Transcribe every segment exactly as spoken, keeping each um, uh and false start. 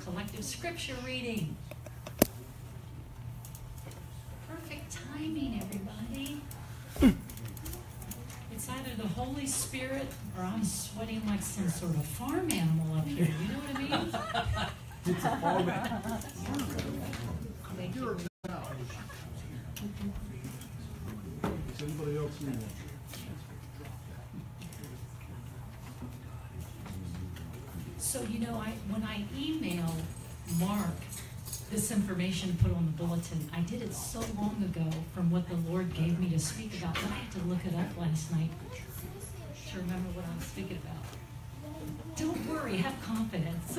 collective scripture reading. Perfect timing, everybody. It's either the Holy Spirit or I'm sweating like some sort of farm animal up here. You know what I mean? It's a farm animal. Thank you. Does anybody else need one? So, you know, I when I email Mark this information to put on the bulletin, I did it so long ago from what the Lord gave me to speak about that I had to look it up last night to remember what I was speaking about. Don't worry, have confidence.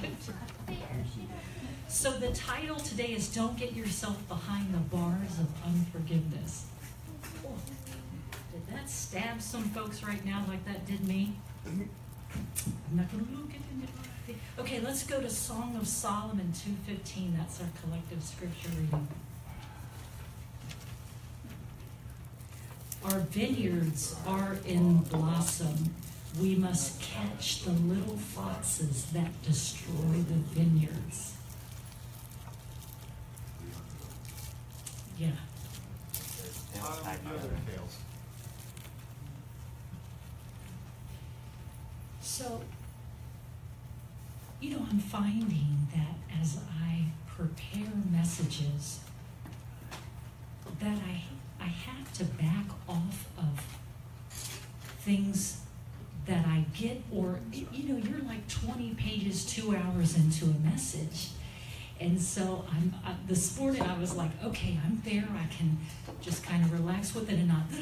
So the title today is Don't Get Yourself Behind the Bars of Unforgiveness. Oh, did that stab some folks right now like that did me? I'm not going to look at it. Okay, let's go to Song of Solomon two fifteen. That's our collective scripture reading. Our vineyards are in blossom. We must catch the little foxes that destroy the vineyards. Yeah. So, you know, I'm finding that as I prepare messages, that I I have to back off of things that I get, or, you know, you're like twenty pages, two hours into a message. And so I'm uh, this morning I was like, okay, I'm there. I can just kind of relax with it and not.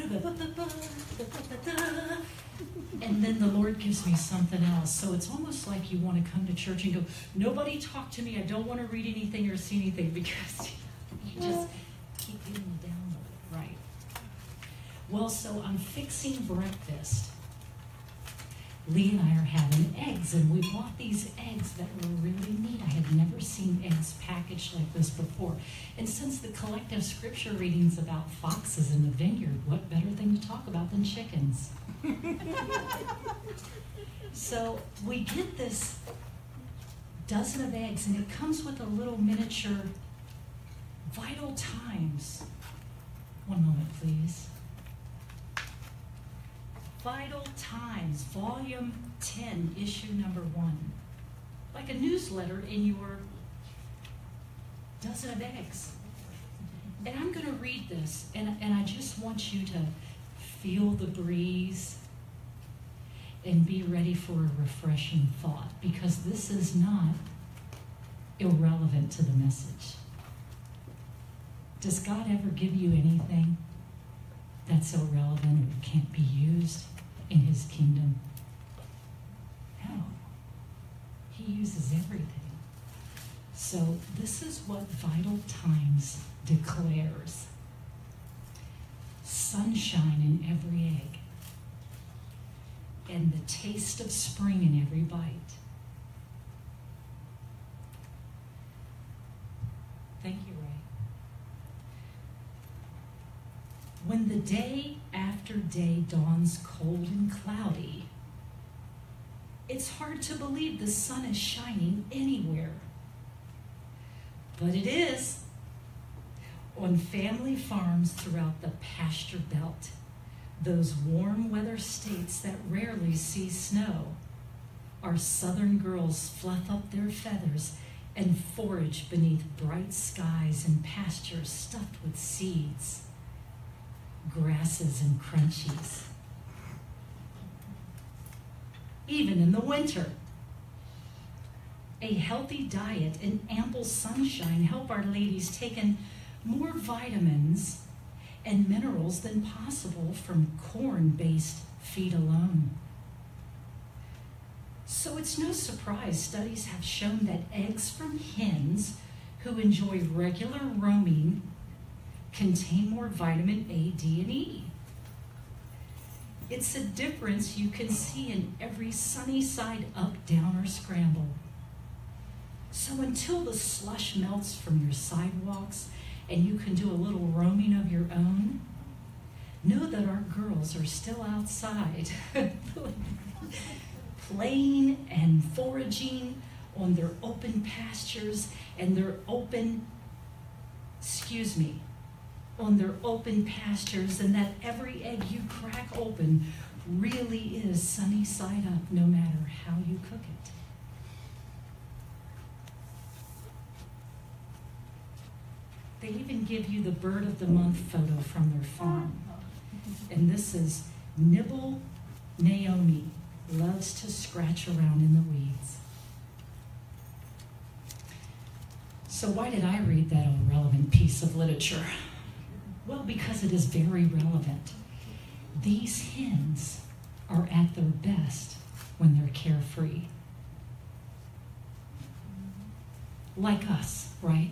And then the Lord gives me something else. So it's almost like you want to come to church and go, nobody talk to me. I don't want to read anything or see anything, because you just keep getting the download, right? Well, so I'm fixing breakfast. Lee and I are having eggs, and we bought these eggs that were really neat. I had never seen eggs packaged like this before. And since the collective scripture reading's about foxes in the vineyard, what better thing to talk about than chickens? So we get this dozen of eggs, and it comes with a little miniature Vital Times. One moment, please. Vital Times, Volume ten, Issue Number one. Like a newsletter in your dozen of eggs. And I'm going to read this, and, and I just want you to feel the breeze and be ready for a refreshing thought, because this is not irrelevant to the message. Does God ever give you anything that's irrelevant or can't be used in his kingdom? No. He uses everything. So this is what Vital Times declares. Sunshine in every egg, and the taste of spring in every bite. Thank you, Ray. When the day after day dawns cold and cloudy, it's hard to believe the sun is shining anywhere. But it is. On family farms throughout the pasture belt, those warm weather states that rarely see snow, our southern girls fluff up their feathers and forage beneath bright skies and pastures stuffed with seeds, grasses and crunchies. Even in the winter, a healthy diet and ample sunshine help our ladies take in more vitamins and minerals than possible from corn-based feed alone. So it's no surprise studies have shown that eggs from hens who enjoy regular roaming contain more vitamin A, D, and E. It's a difference you can see in every sunny side up, down, or scramble. So until the slush melts from your sidewalks and you can do a little roaming of your own, know that our girls are still outside playing and foraging on their open pastures and their open, excuse me, on their open pastures, and that every egg you crack open really is sunny side up no matter how you cook it. They even give you the bird of the month photo from their farm. And this is Nibble Naomi loves to scratch around in the weeds. So why did I read that irrelevant piece of literature? Well, because it is very relevant. These hens are at their best when they're carefree. Like us, right?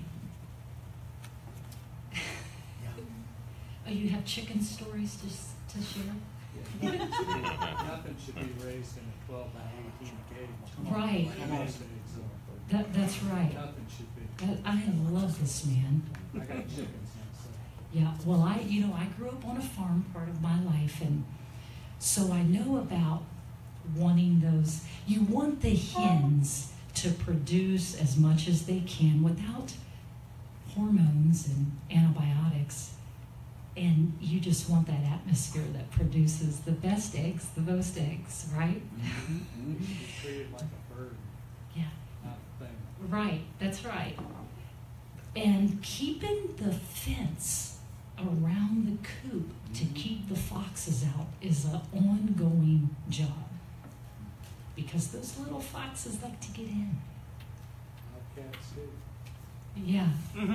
Oh, you have chicken stories to, to share? Yeah. Nothing should be raised in a twelve by eighteen cage. Right. Like most eggs are. That, that's right. Nothing should be. That, I love this man. I got chickens now, so. Yeah, well, I, you know, I grew up on a farm part of my life, and so I know about wanting those. You want the hens to produce as much as they can without hormones and antibiotics. And you just want that atmosphere that produces the best eggs, the most eggs, right? Mm-hmm. You treat it like a bird, Yeah. not a thing. Right, that's right. And keeping the fence around the coop to keep the foxes out is an ongoing job. Because those little foxes like to get in. Bobcats too. Yeah.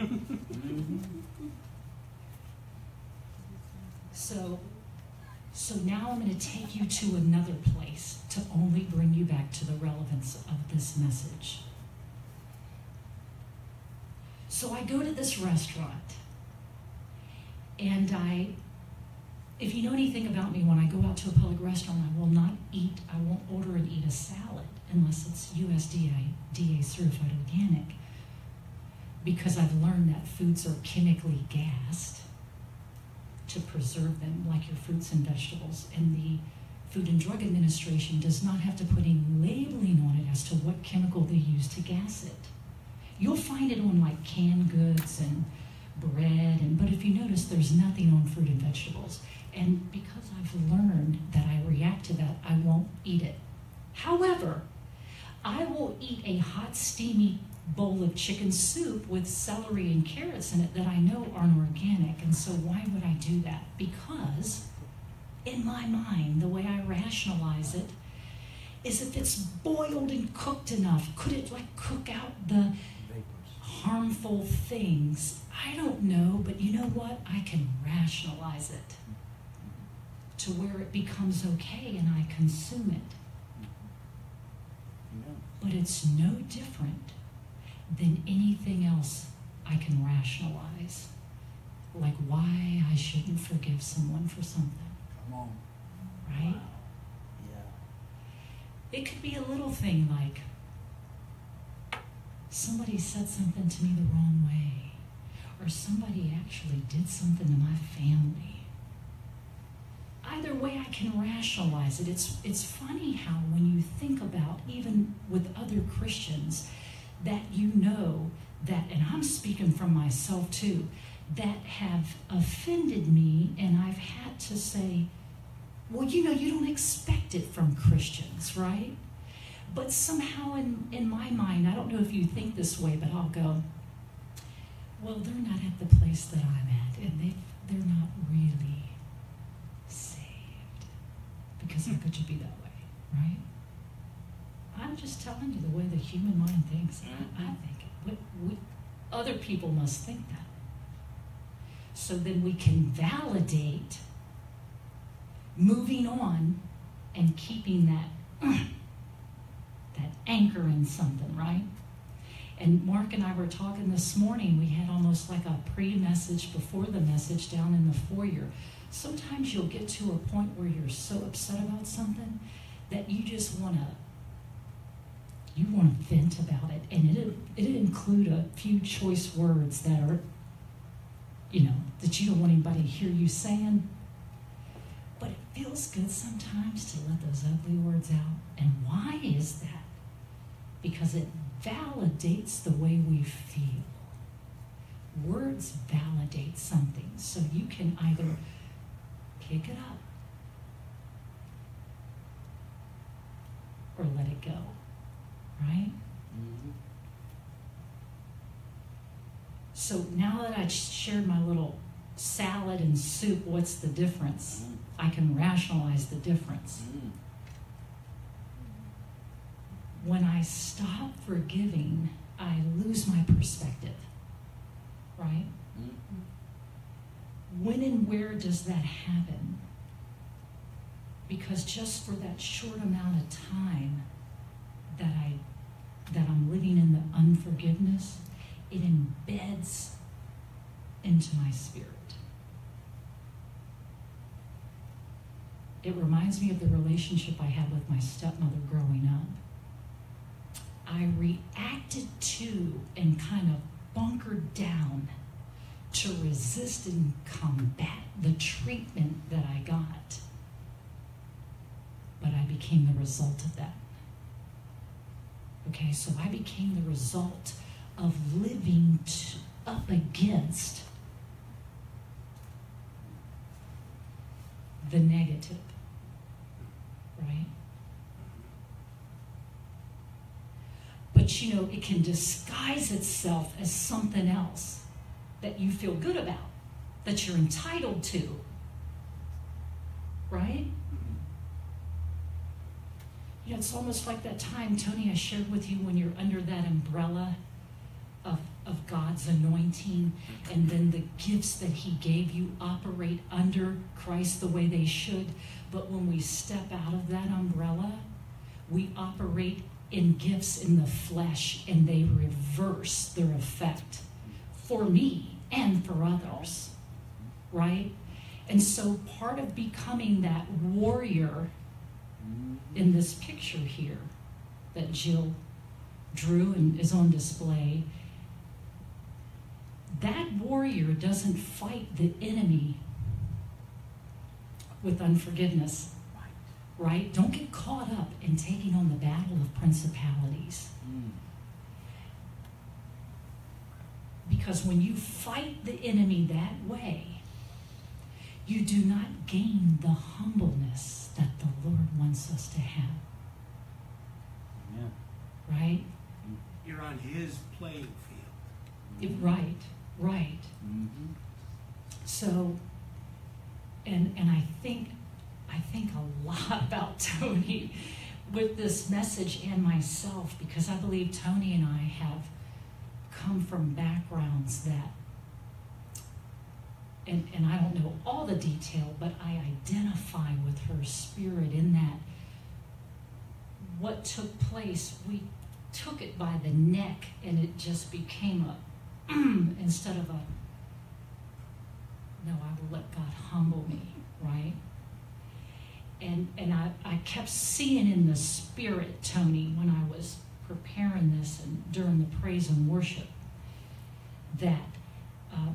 So, so now I'm going to take you to another place to only bring you back to the relevance of this message. So I go to this restaurant, and I, if you know anything about me, when I go out to a public restaurant, I will not eat, I won't order and eat a salad unless it's U S D A certified organic, because I've learned that foods are chemically gassed to preserve them, like your fruits and vegetables. And the Food and Drug Administration does not have to put any labeling on it as to what chemical they use to gas it. You'll find it on like canned goods and bread, and but if you notice, there's nothing on fruit and vegetables. And because I've learned that I react to that, I won't eat it. However, I will eat a hot, steamy bowl of chicken soup with celery and carrots in it that I know aren't organic. And so why would I do that? Because in my mind, the way I rationalize it is if it's boiled and cooked enough, could it like cook out the harmful things? I don't know, but you know what? I can rationalize it to where it becomes okay and I consume it. But it's no different than anything else I can rationalize. Like why I shouldn't forgive someone for something. Come on. Right? Wow. Yeah. It could be a little thing like somebody said something to me the wrong way, or somebody actually did something to my family. Either way, I can rationalize it. It's, it's funny how when you think about, even with other Christians, that you know that, and I'm speaking from myself too, that have offended me, and I've had to say, well, you know, you don't expect it from Christians, right? But somehow in, in my mind, I don't know if you think this way, but I'll go, well, they're not at the place that I'm at, and they, they're not really saved. Because how could you be that way, right? I'm just telling you the way the human mind thinks. I, I think it. We, we, other people must think that. So then we can validate moving on and keeping that, that anchor in something, right? And Mark and I were talking this morning. We had almost like a pre-message before the message down in the foyer. Sometimes you'll get to a point where you're so upset about something that you just want to you want to vent about it, and it it include a few choice words that are, you know, that you don't want anybody to hear you saying. But it feels good sometimes to let those ugly words out. And why is that? Because it validates the way we feel. Words validate something, so you can either pick it up or let it go, right? Mhm. So now that I shared my little salad and soup, what's the difference? Mm. I can rationalize the difference. Mm. When I stop forgiving, I lose my perspective, right? Mm. When and where does that happen? Because just for that short amount of time that I that I'm living in the unforgiveness, it embeds into my spirit. It reminds me of the relationship I had with my stepmother growing up. I reacted to and kind of bunkered down to resist and combat the treatment that I got. But I became the result of that. Okay, so I became the result of living t- up against the negative, right? But you know, it can disguise itself as something else that you feel good about, that you're entitled to, right? You know, it's almost like that time, Tony, I shared with you when you're under that umbrella of, of God's anointing, and then the gifts that he gave you operate under Christ the way they should. But when we step out of that umbrella, we operate in gifts in the flesh, and they reverse their effect for me and for others, right? And so part of becoming that warrior in this picture here that Jill drew and is on display, that warrior doesn't fight the enemy with unforgiveness, right? Don't get caught up in taking on the battle of principalities. Mm. Because when you fight the enemy that way, you do not gain the humbleness that the Lord wants us to have. Yeah. Right? You're on his playing field. It- right, right. Mm-hmm. So, and and I think I think a lot about Tony with this message and myself, because I believe Tony and I have come from backgrounds that, and, and I don't know all the detail, but I identify with her spirit in that what took place, we took it by the neck and it just became a instead of a, no, I will let God humble me, right? And and I, I kept seeing in the spirit, Tony, when I was preparing this and during the praise and worship, that uh,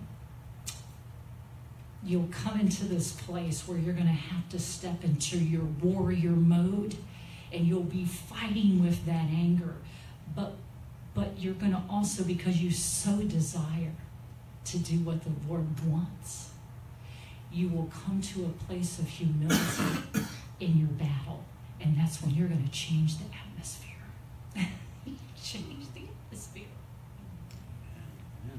you'll come into this place where you're going to have to step into your warrior mode, and you'll be fighting with that anger. But but you're going to also, because you so desire to do what the Lord wants, you will come to a place of humility in your battle. And that's when you're going to change the atmosphere. Change the atmosphere. Yeah.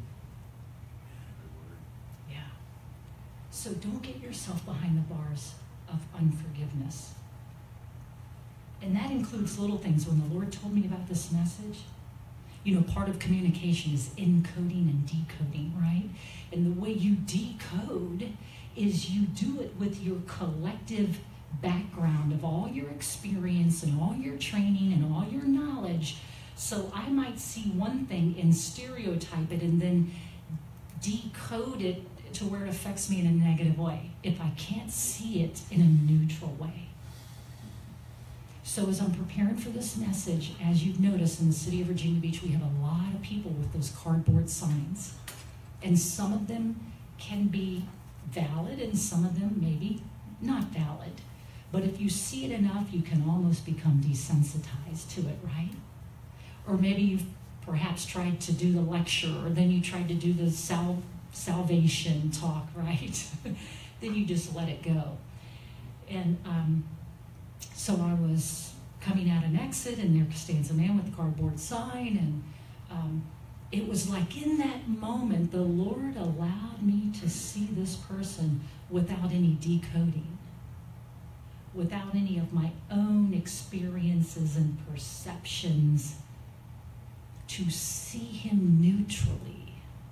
Yeah. So don't get yourself behind the bars of unforgiveness. And that includes little things. When the Lord told me about this message, you know, part of communication is encoding and decoding, right? And the way you decode is you do it with your collective background of all your experience and all your training and all your knowledge. So I might see one thing and stereotype it and then decode it to where it affects me in a negative way if I can't see it in a neutral way. So as I'm preparing for this message, as you've noticed in the city of Virginia Beach, we have a lot of people with those cardboard signs. And some of them can be valid and some of them maybe not valid. But if you see it enough, you can almost become desensitized to it, right? Or maybe you've perhaps tried to do the lecture, or then you tried to do the sal- salvation talk, right? Then you just let it go. And um, so I was coming out an exit, and there stands a man with a cardboard sign, and um, it was like in that moment, the Lord allowed me to see this person without any decoding, without any of my own experiences and perceptions, to see him neutrally,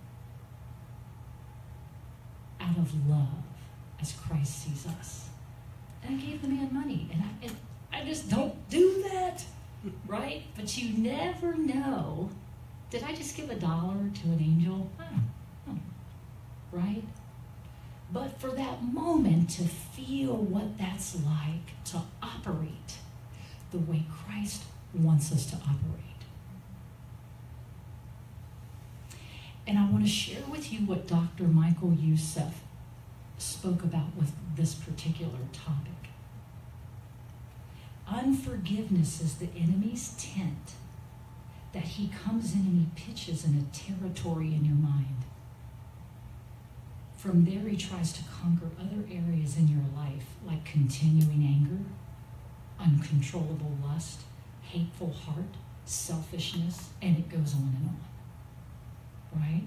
out of love, as Christ sees us. And I gave the man money, and I, and I just don't do that, right? But you never know. Did I just give a dollar to an angel? I don't know, right? But for that moment to feel what that's like, to operate the way Christ wants us to operate. And I want to share with you what Doctor Michael Youssef spoke about with this particular topic. Unforgiveness is the enemy's tent that he comes in and he pitches in a territory in your mind. From there, he tries to conquer other areas in your life, like continuing anger, uncontrollable lust, hateful heart, selfishness, and it goes on and on. Right?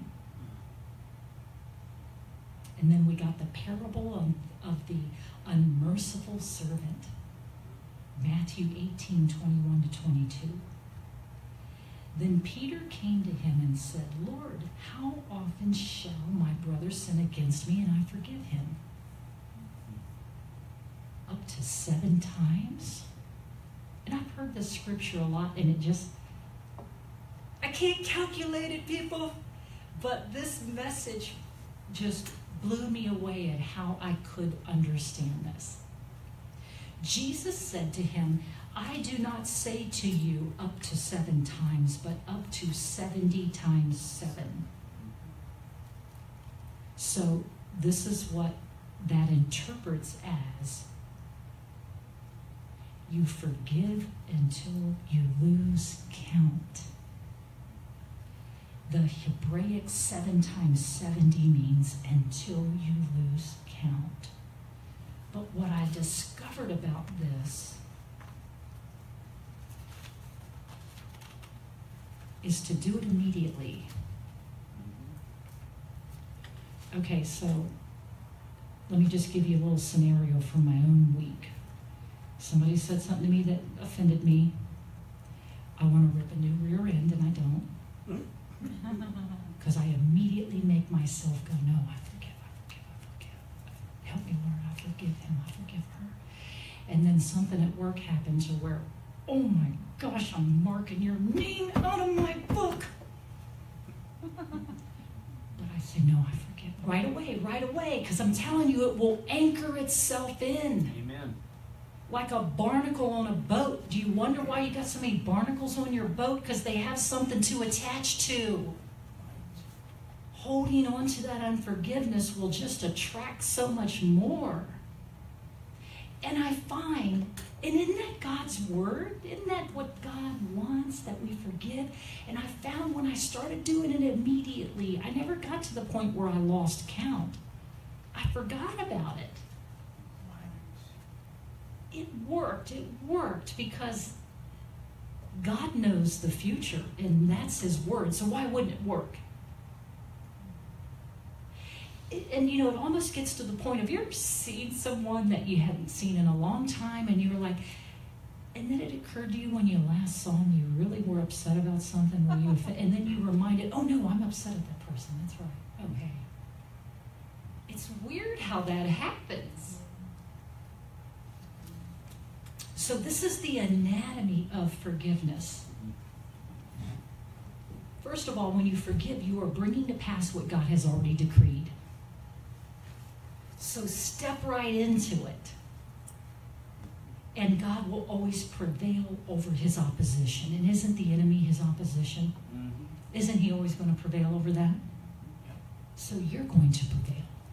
And then we got the parable of, of the unmerciful servant, Matthew eighteen, twenty-one to twenty-two. Then Peter came to him and said, Lord, how often shall my brother sin against me and I forgive him? Up to seven times? And I've heard this scripture a lot, and it just, I can't calculate it, people. But this message just blew me away at how I could understand this. Jesus said to him, I do not say to you up to seven times, but up to seventy times seven. So this is what that interprets as: you forgive until you lose count. The Hebraic seven times seventy means until you lose count. But what I discovered about this is to do it immediately. Okay, so let me just give you a little scenario from my own week. Somebody said something to me that offended me. I want to rip a new rear end, and I don't. Because I immediately make myself go, no, I forgive, I forgive, I forgive. Help me, Lord, I forgive him, I forgive her. And then something at work happens where, oh my gosh, I'm marking your name out of my book. But I say, no, I forgive. Right away, right away, because I'm telling you, it will anchor itself in. Amen. Like a barnacle on a boat. Do you wonder why you got so many barnacles on your boat? Because they have something to attach to. Holding on to that unforgiveness will just attract so much more. And I find, and isn't that God's word? Isn't that what God wants, that we forgive? And I found when I started doing it immediately, I never got to the point where I lost count. I forgot about it. It worked. It worked because God knows the future, and that's his word. So why wouldn't it work? It, and, you know, it almost gets to the point of, you ever seen someone that you hadn't seen in a long time, and you were like, and then it occurred to you when you last saw them, you really were upset about something, where you, and then you reminded, oh, no, I'm upset at that person. That's right. Okay. It's weird how that happens. So this is the anatomy of forgiveness. First of all, when you forgive, you are bringing to pass what God has already decreed. So step right into it. And God will always prevail over his opposition. And isn't the enemy his opposition? Mm-hmm. Isn't he always going to prevail over that? So you're going to prevail.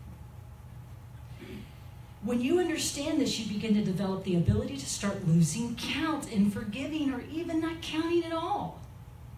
When you understand this, you begin to develop the ability to start losing count and forgiving, or even not counting at all.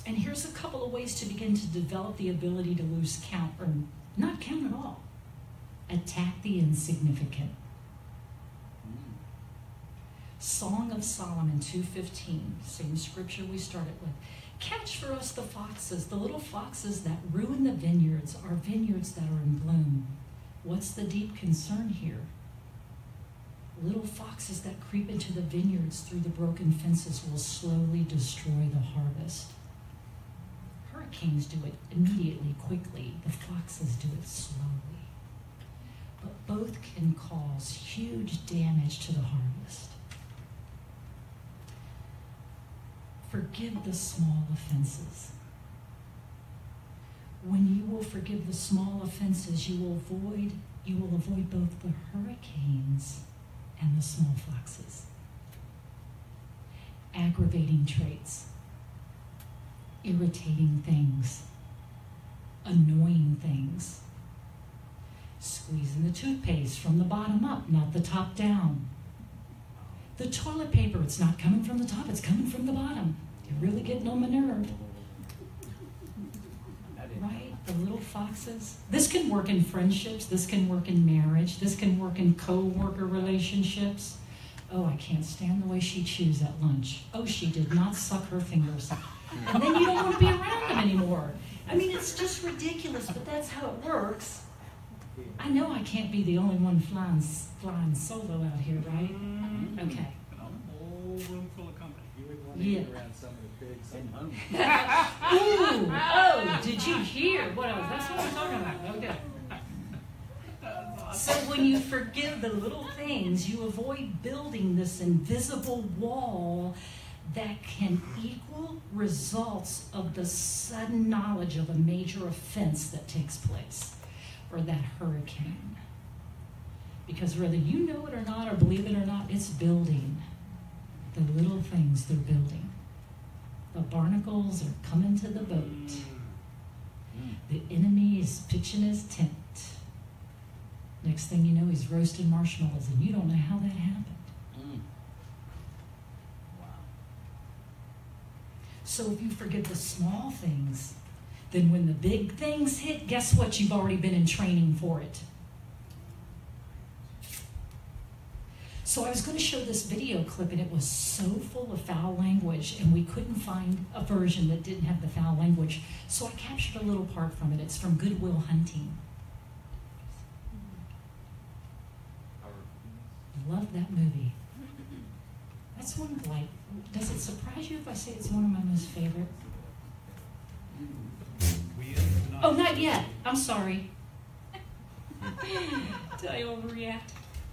And here's a couple of ways to begin to develop the ability to lose count, or not count at all. Attack the insignificant. Mm. Song of Solomon two fifteen, same scripture we started with. Catch for us the foxes, the little foxes that ruin the vineyards, our vineyards that are in bloom. What's the deep concern here? Little foxes that creep into the vineyards through the broken fences will slowly destroy the harvest. Hurricanes do it immediately, quickly. The foxes do it slowly. But both can cause huge damage to the harvest. Forgive the small offenses. When you will forgive the small offenses, you will avoid, you will avoid both the hurricanes and the small foxes. Aggravating traits, irritating things, annoying things, squeezing the toothpaste from the bottom up, not the top down. The toilet paper, it's not coming from the top, it's coming from the bottom. You're really getting on my nerve. Right? The little foxes. This can work in friendships. This can work in marriage. This can work in co-worker relationships. Oh, I can't stand the way she chews at lunch. Oh, she did not suck her fingers. And then you don't want to be around them anymore. I mean, it's just ridiculous, but that's how it works. I know I can't be the only one flying, flying solo out here, right? Okay. A whole room full of company. You would want to Yeah. get around some of the pigs. Send home. Ooh, oh, did you hear what I was, that's what I'm talking about, okay. So when you forgive the little things, you avoid building this invisible wall that can equal results of the sudden knowledge of a major offense that takes place, or that hurricane. Because whether you know it or not, or believe it or not, it's building. The little things they're building. The barnacles are coming to the boat. The enemy is pitching his tent. Next thing you know, he's roasting marshmallows, and you don't know how that happened. Mm. Wow. So if you forgive the small things, then when the big things hit, guess what? You've already been in training for it. So I was going to show this video clip, and it was so full of foul language, and we couldn't find a version that didn't have the foul language. So I captured a little part from it. It's from Good Will Hunting. Love that movie. That's one of like, does it surprise you if I say it's one of my most favorite? We ended the Oh, night. not yet. I'm sorry. Did I overreact?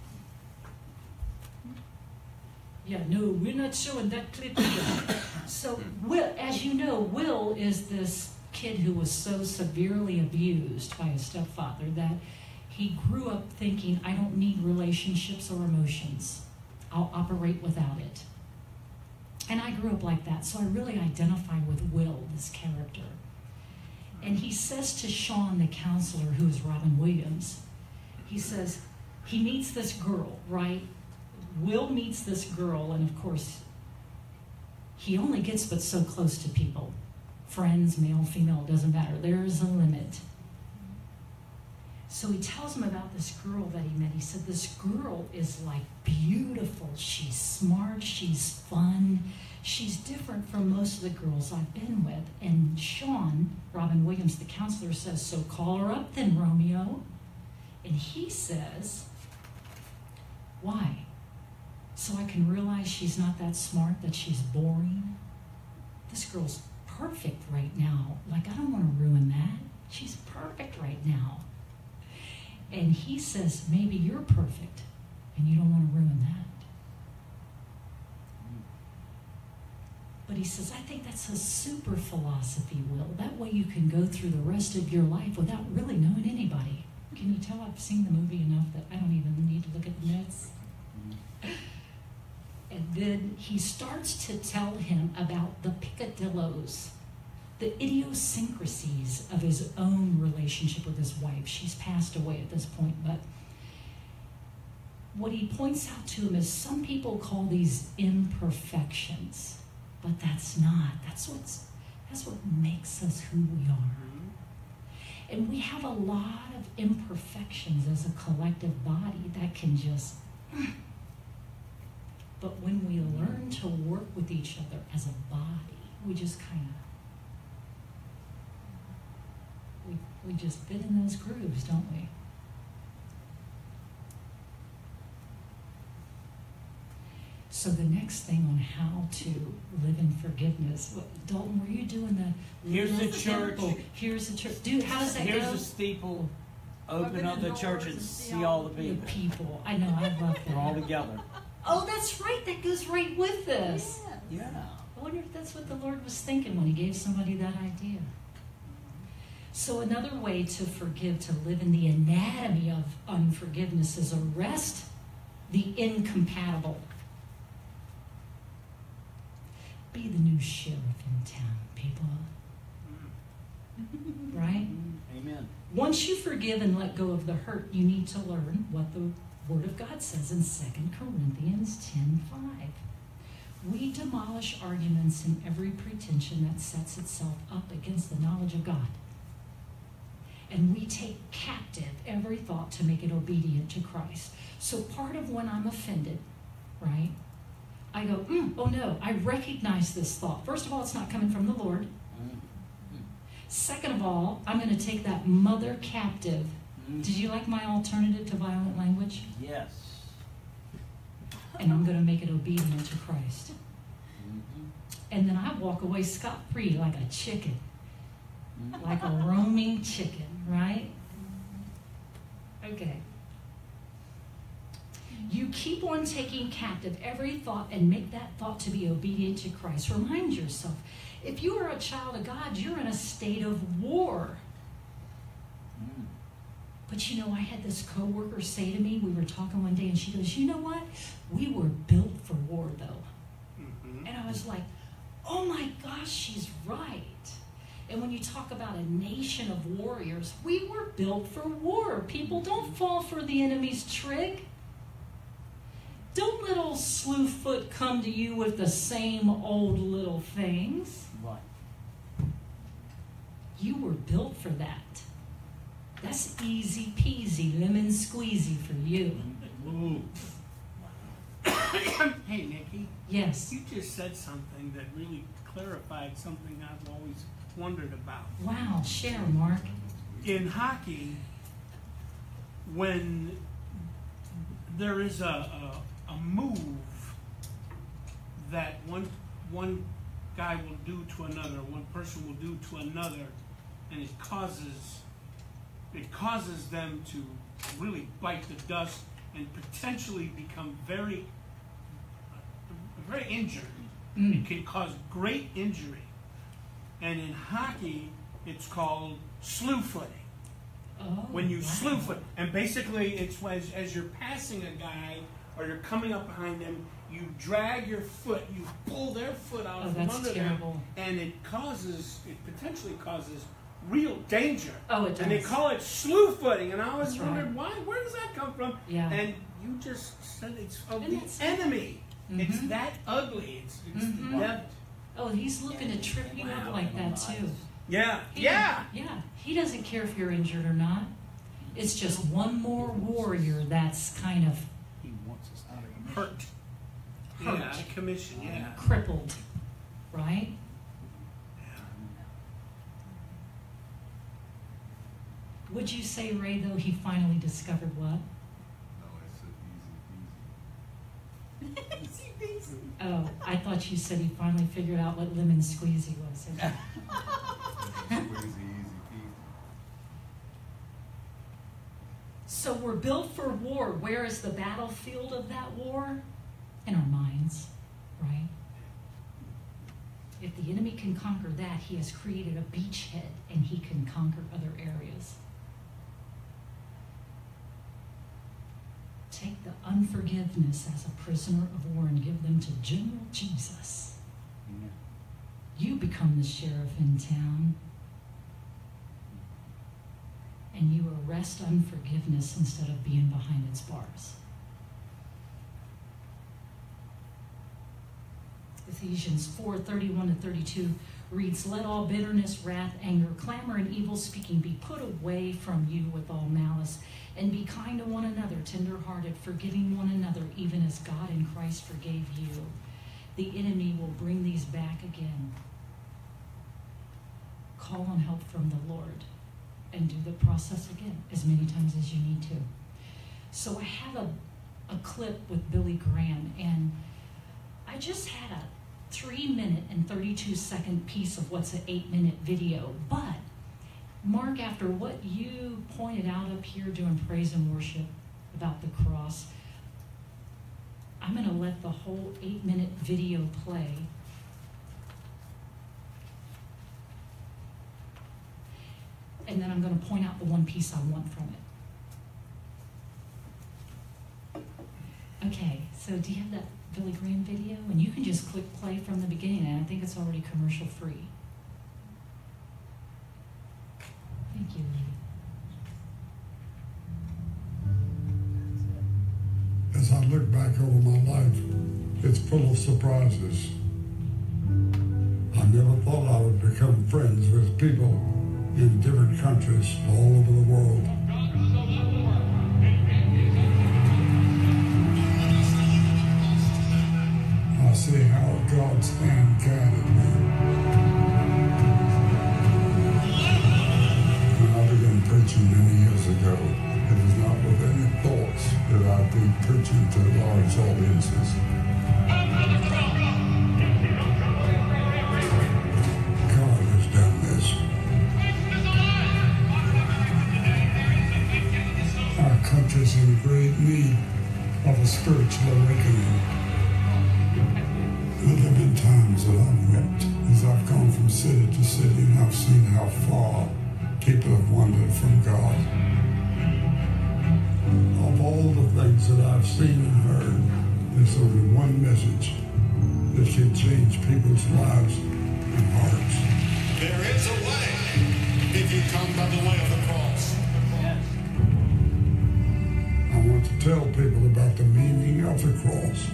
Yeah, no, we're not showing that clip yet. So, Will, as you know, Will is this kid who was so severely abused by his stepfather that he grew up thinking, I don't need relationships or emotions. I'll operate without it. And I grew up like that, so I really identify with Will, this character. And he says to Sean, the counselor, who is Robin Williams, he says, he meets this girl, right? Will meets this girl, and of course, he only gets but so close to people. Friends, male, female, doesn't matter. There is a limit. So he tells him about this girl that he met. He said, this girl is like beautiful. She's smart. She's fun. She's different from most of the girls I've been with. And Sean, Robin Williams, the counselor, says, so call her up then, Romeo. And he says, why? So I can realize she's not that smart, that she's boring. This girl's perfect right now. Like, I don't want to ruin that. She's perfect right now. And he says, maybe you're perfect, and you don't want to ruin that. But he says, I think that's a super philosophy, Will. That way you can go through the rest of your life without really knowing anybody. Can you tell I've seen the movie enough that I don't even need to look at the notes? And then he starts to tell him about the picadillos, the idiosyncrasies of his own relationship with his wife. She's passed away at this point, but what he points out to him is some people call these imperfections, but that's not. That's what's That's what makes us who we are. And we have a lot of imperfections as a collective body that can just... But when we learn to work with each other as a body, we just kind of... We, we just fit in those grooves, don't we? So the next thing on how to live in forgiveness, what, Dalton, were you doing the... Here's the little church. simple, Here's the church. Dude, how does that Here's go? the steeple. Open Open up the the church doors and and see all the The people. people. I know, I love We're all that. together. Oh, that's right. That goes right with this. Yeah. Yeah. I wonder if that's what the Lord was thinking when he gave somebody that idea. So another way to forgive, to live in the anatomy of unforgiveness, is arrest the incompatible. Be the new sheriff in town, people. Right? Amen. Once you forgive and let go of the hurt, you need to learn what the Word of God says in Second Corinthians ten five. We demolish arguments and every pretension that sets itself up against the knowledge of God. And we take captive every thought to make it obedient to Christ. So part of when I'm offended, right, I go, mm, oh no, I recognize this thought. First of all, it's not coming from the Lord. Second of all, I'm going to take that mother captive. Did you like my alternative to violent language? Yes. And I'm going to make it obedient to Christ. Mhm. And then I walk away scot-free like a chicken, Mhm. like a roaming chicken, right? Okay. You keep on taking captive every thought and make that thought to be obedient to Christ. Remind yourself, if you are a child of God, you're in a state of war. Mm. But you know, I had this coworker say to me, we were talking one day, and she goes, you know what? We were built for war, though. Mhm. And I was like, oh my gosh, she's right. And when you talk about a nation of warriors, we were built for war. People, don't fall for the enemy's trick. Don't let old Slewfoot come to you with the same old little things. Right. You were built for that. That's easy peasy, lemon squeezy for you. Ooh. Hey, Nikki, Yes. you just said something that really clarified something I've always wondered about. Wow, share, Mark. In hockey, when there is a, a, a move that one one guy will do to another, one person will do to another, and it causes it causes them to really bite the dust and potentially become very very injured. Mm. It can cause great injury. And in hockey, it's called slew footing. Oh, When you wow. slew foot, and basically it's as, as you're passing a guy or you're coming up behind them, you drag your foot, you pull their foot out Oh, from that's under terrible. them, and it causes, it potentially causes real danger. Oh, it does. And they call it slew footing, and I always That's wondered right. why, where does that come from? Yeah. And you just said it's of And the it's- enemy. It's Mhm. that ugly. It's, it's Mhm. the devil. Oh, he's looking to trip you up Wow. like that too. Yeah. He- Yeah. Yeah. He doesn't care if you're injured or not. It's just one more warrior that's kind of He wants us out of commission. Hurt. Hurt. Yeah, out of commission, yeah. crippled, right? Would you say, Ray, though, he finally discovered what? No, I said easy peasy. Oh, I thought you said he finally figured out what lemon squeezy was. Easy peasy, easy peasy. So we're built for war. Where is the battlefield of that war? In our minds, right? If the enemy can conquer that, he has created a beachhead and he can conquer other areas. Take the unforgiveness as a prisoner of war and give them to General Jesus. Amen. You become the sheriff in town. And you arrest unforgiveness instead of being behind its bars. Ephesians four, thirty-one to thirty-two reads, "Let all bitterness, wrath, anger, clamor, and evil speaking be put away from you with all malice, and be kind to one another, tender-hearted, forgiving one another, even as God in Christ forgave you." The enemy will bring these back again. Call on help from the Lord and do the process again as many times as you need to. So I have a, a clip with Billy Graham, and I just had a three minute and thirty-two second piece of what's an eight minute video. But Mark, after what you pointed out up here doing praise and worship about the cross, I'm going to let the whole eight minute video play. And then I'm going to point out the one piece I want from it. Okay, so do you have that Billy Graham video? And you can just click play from the beginning, and I think it's already commercial free. Thank you, Lee. As I look back over my life, it's full of surprises. I never thought I would become friends with people in different countries all over the world. I see how God's hand guided me. When I began preaching many years ago, it was not with any thoughts that I'd be preaching to large audiences. God has done this. Our country's in great need of a spiritual awakening. There have been times that I've wept as I've gone from city to city, and I've seen how far people have wandered from God. Of all the things that I've seen and heard, there's only one message that can change people's lives and hearts. There is a way if you come by the way of the cross. I want to tell people about the meaning of the cross.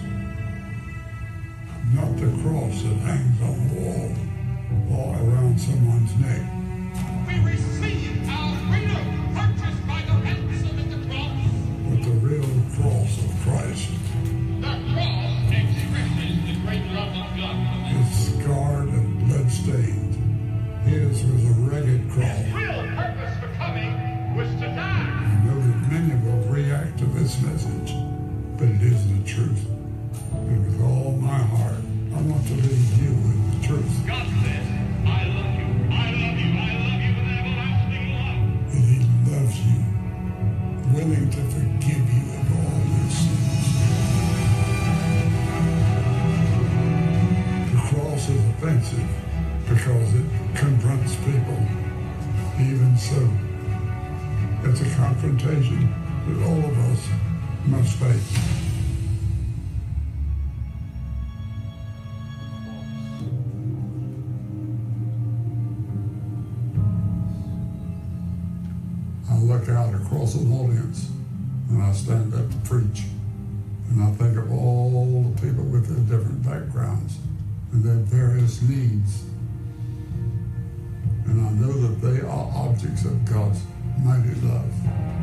Not the cross that hangs on the wall or around someone's neck. We receive our freedom purchased by the ransom at the cross. But the real cross of Christ. The cross expresses the great love of God. It's scarred and bloodstained. His was a rugged cross. His real purpose for coming was to die. I know that many will react to this message, but it is the truth. And with all my heart, I want to leave you with the truth. God says, I love you. I love you. I love you with an everlasting love. That He loves you, willing to forgive you of all your sins. The cross is offensive because it confronts people. Even so, it's a confrontation that all of us must face. I look out across an audience and I stand up to preach, and I think of all the people with their different backgrounds and their various needs, and I know that they are objects of God's mighty love,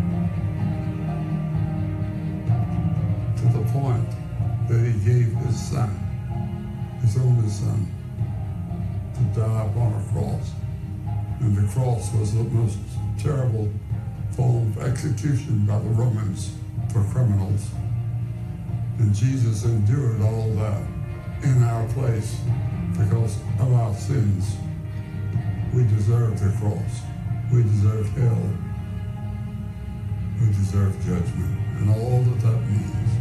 to the point that He gave His Son, His only Son, to die upon a cross. And the cross was the most terrible form of execution by the Romans for criminals. And Jesus endured all that in our place because of our sins. We deserve the cross. We deserve hell. We deserve judgment and all that that means.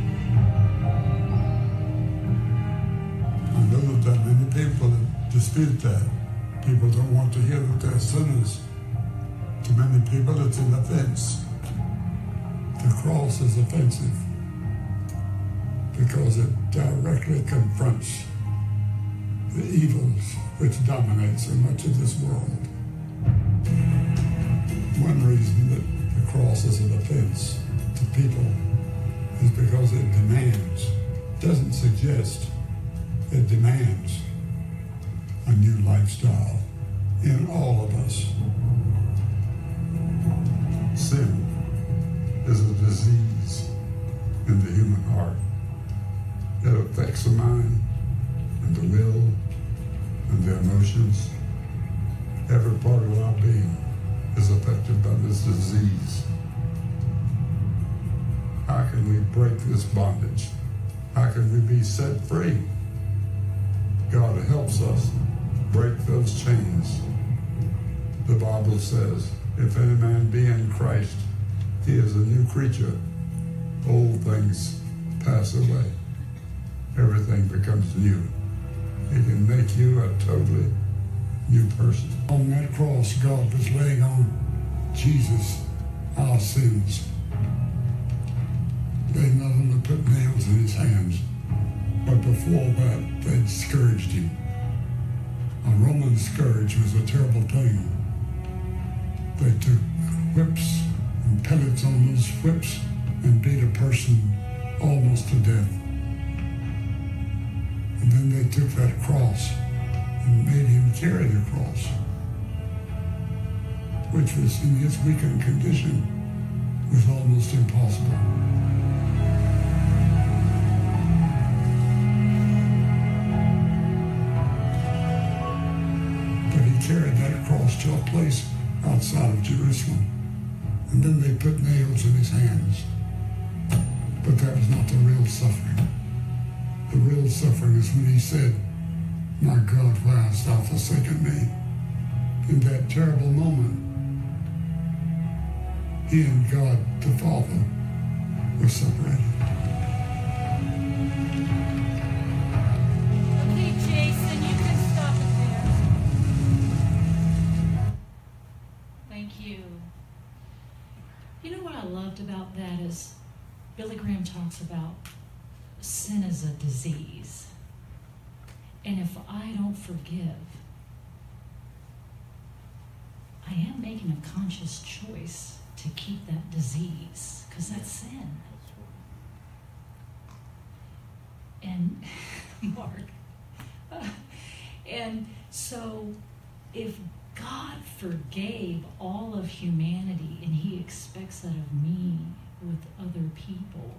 I know that there are many people that dispute that. People don't want to hear that they're sinners. To many people, it's an offense. The cross is offensive because it directly confronts the evils which dominate so much of this world. One reason that the cross is an offense to people is because it demands, doesn't suggest, it demands. a new lifestyle in all of us. Sin is a disease in the human heart. It affects the mind and the will and the emotions. Every part of our being is affected by this disease. How can we break this bondage? How can we be set free? God helps us break those chains. The Bible says, if any man be in Christ, he is a new creature. Old things pass away. Everything becomes new. It can make you a totally new person. On that cross, God was laying on Jesus our sins. They not only put nails in his hands, but before that, they scourged him. A Roman scourge was a terrible thing. They took whips and pellets on those whips and beat a person almost to death. And then they took that cross and made him carry the cross, which was, in his weakened condition, was almost impossible. But he carried that cross to a place outside of Jerusalem, and then they put nails in his hands. But that was not the real suffering. The real suffering is when he said, "My God, why hast thou forsaken me?" In that terrible moment, he and God, the Father, were separated. Okay, Jason, you can stop it there. Thank you. You know what I loved about that is Billy Graham talks about sin as a disease. And if I don't forgive, I am making a conscious choice to keep that disease, because that's sin. And Mark, and so if God forgave all of humanity and he expects that of me with other people,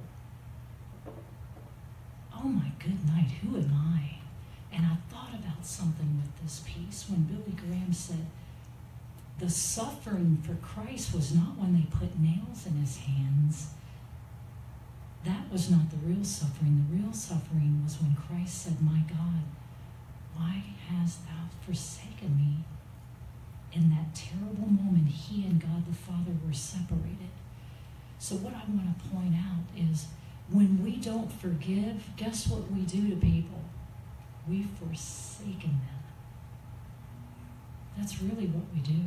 oh my good night, who am I? And I thought about something with this piece when Billy Graham said, the suffering for Christ was not when they put nails in his hands. That was not the real suffering. The real suffering was when Christ said, "My God, why hast thou forsaken me?" In that terrible moment, he and God the Father were separated. So what I want to point out is when we don't forgive, guess what we do to people? We've forsaken them. That's really what we do.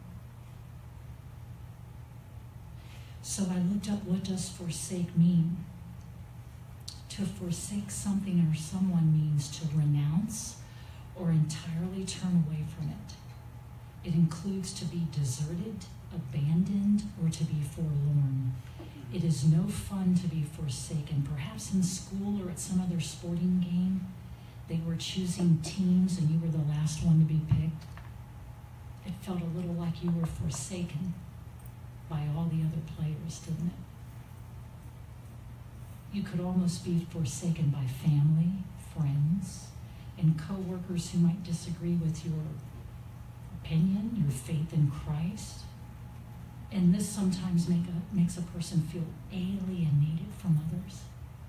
So I looked up, what does forsake mean? To forsake something or someone means to renounce or entirely turn away from it. It includes to be deserted, abandoned, or to be forlorn. It is no fun to be forsaken. Perhaps in school or at some other sporting game, they were choosing teams and you were the last one to be picked. It felt a little like you were forsaken by all the other players, didn't it? You could almost be forsaken by family, friends, and co-workers who might disagree with your opinion, your faith in Christ. And this sometimes make a, makes a person feel alienated from others.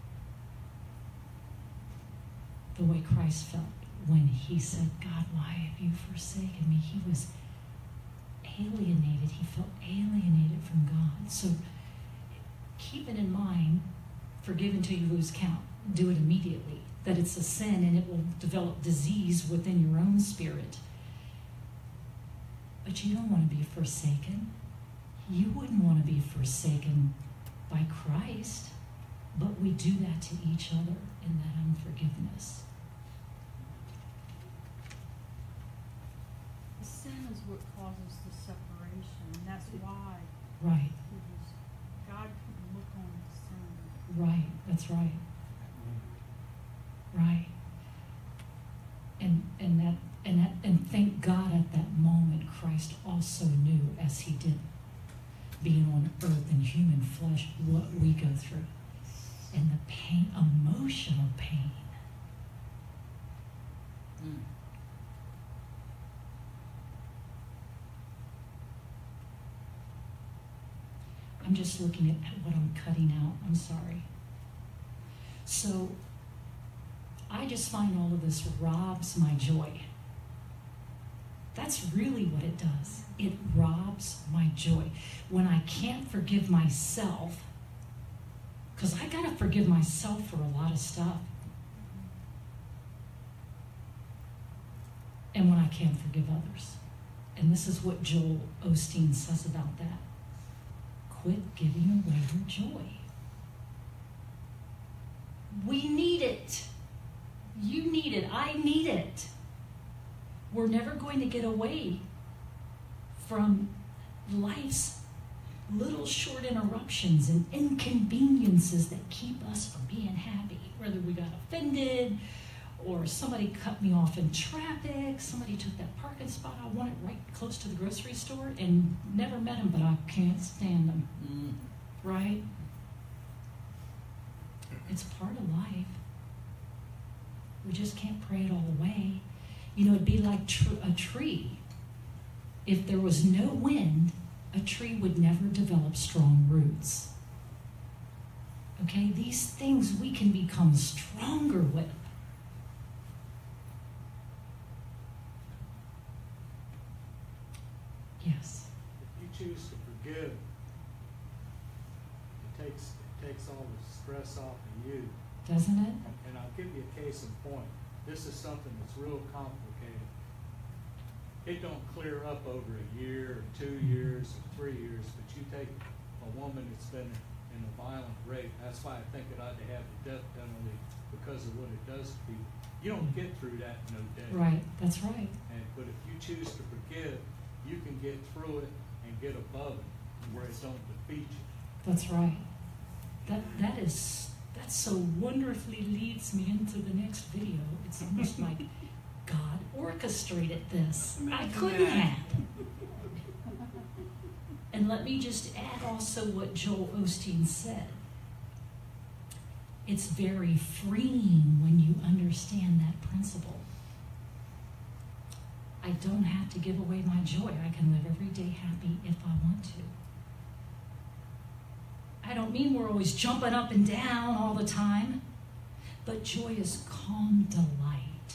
The way Christ felt when he said, "God, why have you forsaken me?" He was alienated. He felt alienated from God. So keep it in mind, forgive until you lose count. Do it immediately. That it's a sin and it will develop disease within your own spirit. But you don't want to be forsaken. You wouldn't want to be forsaken by Christ. But we do that to each other in that unforgiveness. The sin is what causes the separation, and that's why Right, it was, God couldn't look on the sin. right, that's right. Right. And and that and that also knew, as he did, being on earth in human flesh, what we go through. And the pain, emotional pain. Mm. I'm just looking at what I'm cutting out. I'm sorry. So, I just find all of this robs my joy. That's really what it does. It robs my joy. When I can't forgive myself, because I got to forgive myself for a lot of stuff. And when I can't forgive others. And this is what Joel Osteen says about that. Quit giving away your joy. We need it. You need it. I need it. We're never going to get away from life's little short interruptions and inconveniences that keep us from being happy. Whether we got offended, or somebody cut me off in traffic, somebody took that parking spot I wanted right close to the grocery store, and never met them, but I can't stand them. Mm. Right? It's part of life. We just can't pray it all away. You know, it'd be like tr- a tree. If there was no wind, a tree would never develop strong roots. Okay? These things we can become stronger with. Yes. If you choose to forgive, it takes it takes all the stress off of you. Doesn't it? And, and I'll give you a case in point. This is something that's real complicated. It don't clear up over a year or two years or three years, but you take a woman that's been in a violent rape. That's why I think it ought to have the death penalty, because of what it does to people. You don't get through that in no day. Right. That's right. And but if you choose to forgive, you can get through it and get above it, where it don't defeat you. That's right. That that is that so wonderfully leads me into the next video. It's almost like God orchestrated this. I couldn't have. And let me just add also what Joel Osteen said. It's very freeing when you understand that principle. I don't have to give away my joy. I can live every day happy if I want to. I don't mean we're always jumping up and down all the time, but joy is calm delight,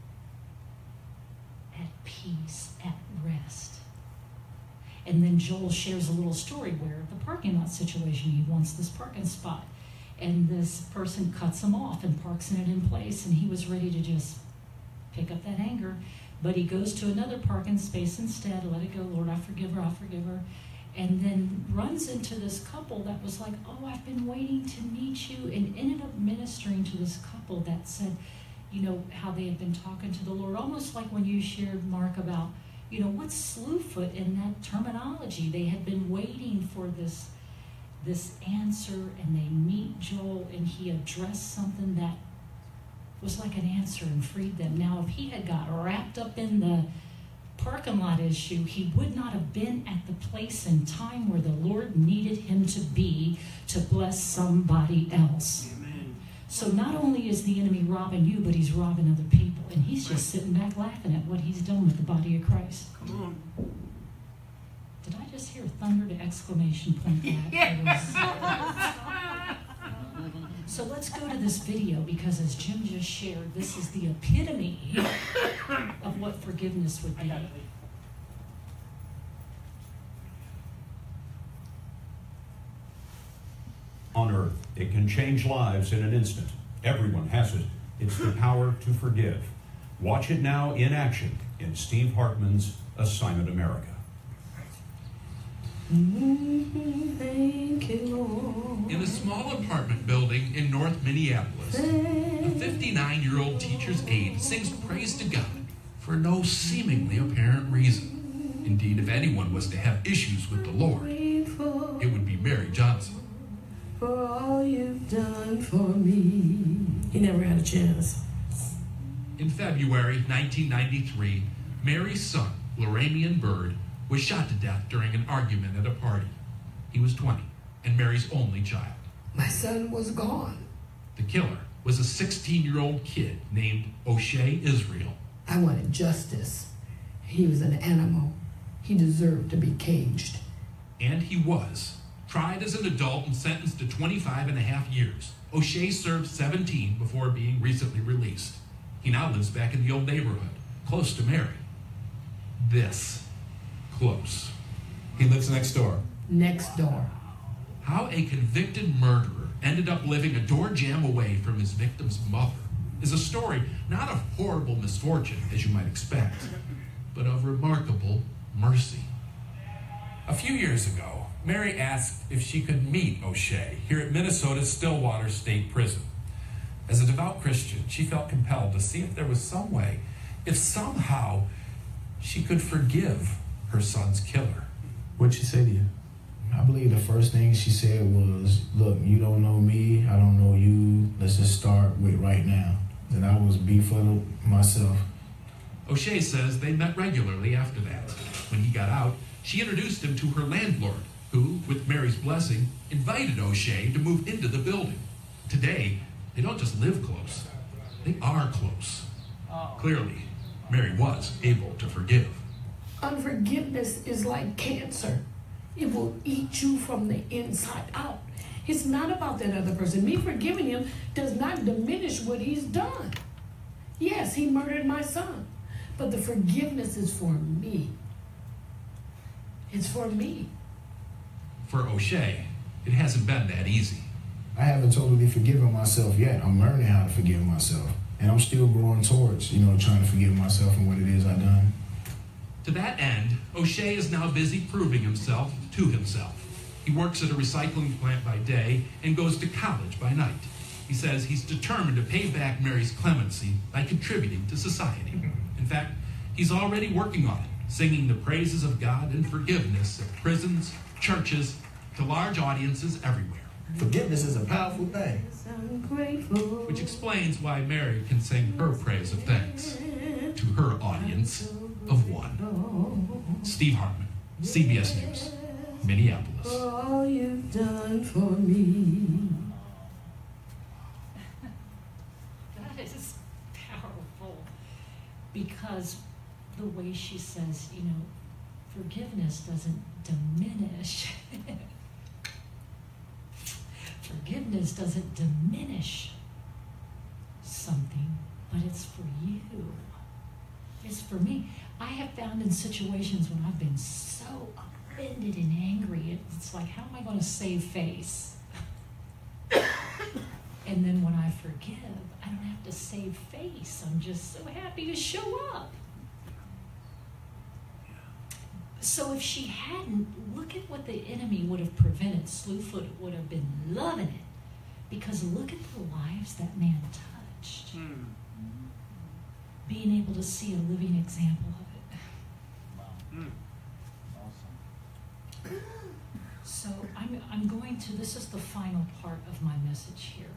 at peace, at rest. And then Joel shares a little story where the parking lot situation, he wants this parking spot, and this person cuts him off and parks in it in place, and he was ready to just pick up that anger. But he goes to another parking space instead, let it go, Lord, I forgive her, I forgive her. And then runs into this couple that was like, oh, I've been waiting to meet you, and ended up ministering to this couple that said, you know, how they had been talking to the Lord, almost like when you shared, Mark, about, you know, what's slewfoot in that terminology? They had been waiting for this, this answer, and they meet Joel, and he addressed something that was like an answer and freed them. Now, if he had got wrapped up in the parking lot issue, he would not have been at the place and time where the Lord needed him to be to bless somebody else. Amen. So not only is the enemy robbing you, but he's robbing other people. And he's just sitting back laughing at what he's done with the body of Christ. Come on. Did I just hear thunder to exclamation point that? So let's go to this video, because as Jim just shared, this is the epitome of what forgiveness would be. On earth, it can change lives in an instant. Everyone has it. It's the power to forgive. Watch it now in action in Steve Hartman's Assignment America. Thank you, Lord. In a small apartment building in North Minneapolis, a fifty-nine-year-old teacher's aide sings praise to God for no seemingly apparent reason. Indeed, if anyone was to have issues with the Lord, it would be Mary Johnson. For all you've done for me. He never had a chance. In February nineteen ninety-three, Mary's son, Loramian Bird, was shot to death during an argument at a party. He was twenty and Mary's only child. My son was gone. The killer was a sixteen-year-old kid named O'Shea Israel. I wanted justice. He was an animal. He deserved to be caged. And he was. Tried as an adult and sentenced to twenty-five and a half years. O'Shea served seventeen before being recently released. He now lives back in the old neighborhood, close to Mary. This close. He lives next door. Next door. How a convicted murderer ended up living a door jam away from his victim's mother is a story not of horrible misfortune, as you might expect, but of remarkable mercy. A few years ago, Mary asked if she could meet O'Shea here at Minnesota's Stillwater State Prison. As a devout Christian, she felt compelled to see if there was some way, if somehow she could forgive her son's killer. What'd she say to you? I believe the first thing she said was, look, you don't know me, I don't know you, let's just start with right now. And I was befuddled myself. O'Shea says they met regularly after that. When he got out, she introduced him to her landlord, who, with Mary's blessing, invited O'Shea to move into the building. Today, they don't just live close, they are close. Clearly, Mary was able to forgive. Unforgiveness is like cancer. It will eat you from the inside out. It's not about that other person. Me forgiving him does not diminish what he's done. Yes, he murdered my son, but the forgiveness is for me. It's for me. For O'Shea, it hasn't been that easy. I haven't totally forgiven myself yet. I'm learning how to forgive myself. And I'm still growing towards, you know, trying to forgive myself and what it is I've done. To that end, O'Shea is now busy proving himself to himself. He works at a recycling plant by day and goes to college by night. He says he's determined to pay back Mary's clemency by contributing to society. In fact, he's already working on it, singing the praises of God and forgiveness at prisons, churches, to large audiences everywhere. Forgiveness is a powerful thing. Which explains why Mary can sing her praise of thanks to her audience of one. Steve Hartman, C B S News, Minneapolis. All you've done for me. That is powerful, because the way she says, you know, forgiveness doesn't diminish. Forgiveness doesn't diminish something, but it's for you. It's for me. I have found in situations when I've been so offended and angry, it's like, how am I going to save face? And then when I forgive, I don't have to save face. I'm just so happy to show up. So if she hadn't, look at what the enemy would have prevented. Slewfoot would have been loving it. Because look at the lives that man touched. Mm. Being able to see a living example of it. Wow. Mm. Awesome. So I'm, I'm going to, this is the final part of my message here.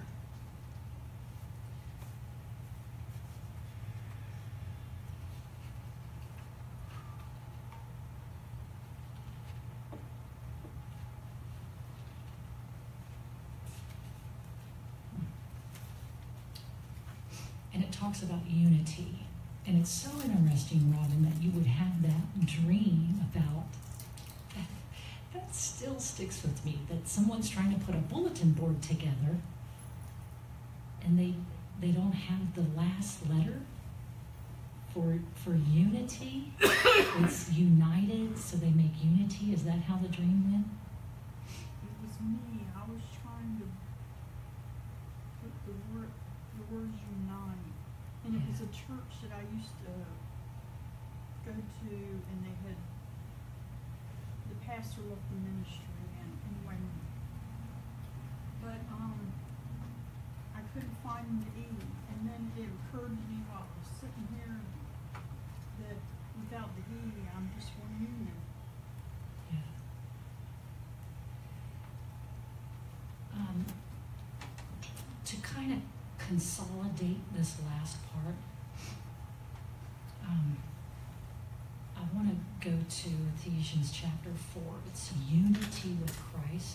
And it talks about unity. And it's so interesting, Robin, that you would have that dream about that. That still sticks with me, that someone's trying to put a bulletin board together and they they don't have the last letter for for unity. It's united, so they make unity. Is that how the dream went? It was me. I was trying to put the word the words unite. And it was a church that I used to go to, and they had, the pastor left the ministry, and anyway, but um, I couldn't find the E, and then it occurred to me while I was sitting here that without the E, I'm just one union. Yeah. Um, to kind of consolidate this last part, um, I want to go to Ephesians chapter four. It's unity with Christ.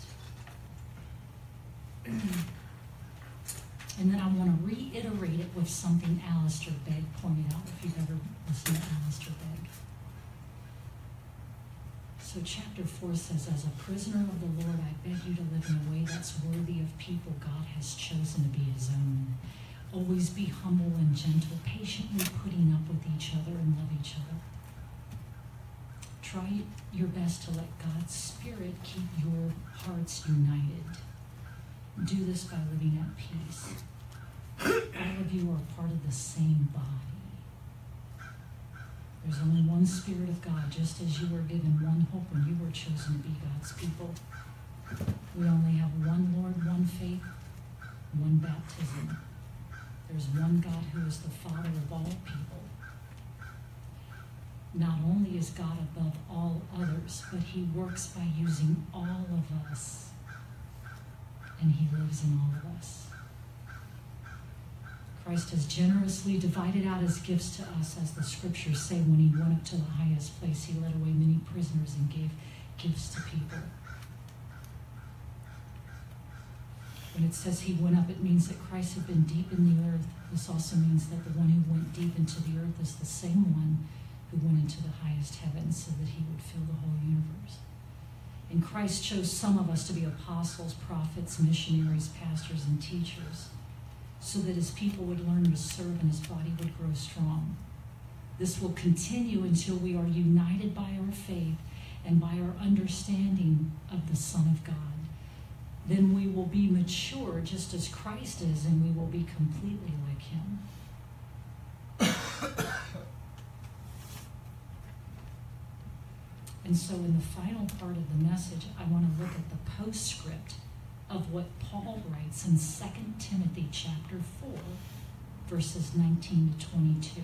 And then I want to reiterate it with something Alistair Begg pointed out, if you've ever listened to Alistair Begg. So chapter four says, as a prisoner of the Lord, I beg you to live in a way that's worthy of people God has chosen to be his own. Always be humble and gentle, patiently putting up with each other and love each other. Try your best to let God's Spirit keep your hearts united. Do this by living at peace. All of you are part of the same body. There's only one Spirit of God, just as you were given one hope when you were chosen to be God's people. We only have one Lord, one faith, one baptism. There's one God who is the Father of all people. Not only is God above all others, but he works by using all of us. And he lives in all of us. Christ has generously divided out his gifts to us, as the scriptures say, when he went up to the highest place, he led away many prisoners and gave gifts to people. When it says he went up, it means that Christ had been deep in the earth. This also means that the one who went deep into the earth is the same one who went into the highest heaven so that he would fill the whole universe. And Christ chose some of us to be apostles, prophets, missionaries, pastors, and teachers, so that his people would learn to serve and his body would grow strong. This will continue until we are united by our faith and by our understanding of the Son of God. Then we will be mature just as Christ is, and we will be completely like him. And so in the final part of the message, I want to look at the postscript of what Paul writes in Second Timothy chapter four, verses nineteen to twenty-two.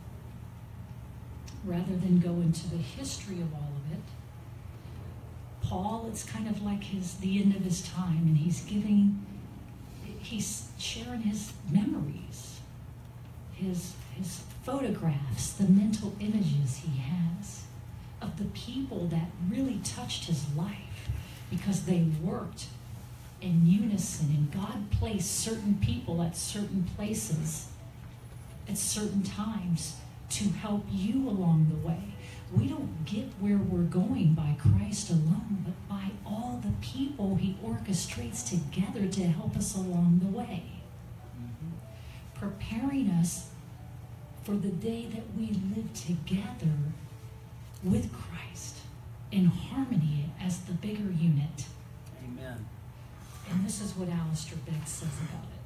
Rather than go into the history of all of it, Paul, it's kind of like his the end of his time, and he's giving, he's sharing his memories, his, his photographs, the mental images he has of the people that really touched his life because they worked in unison, and God placed certain people at certain places at certain times to help you along the way. We don't get where we're going by Christ alone, but by all the people he orchestrates together to help us along the way. Mm-hmm. Preparing us for the day that we live together with Christ in harmony as the bigger unit. Amen. And this is what Alistair Begg says about it.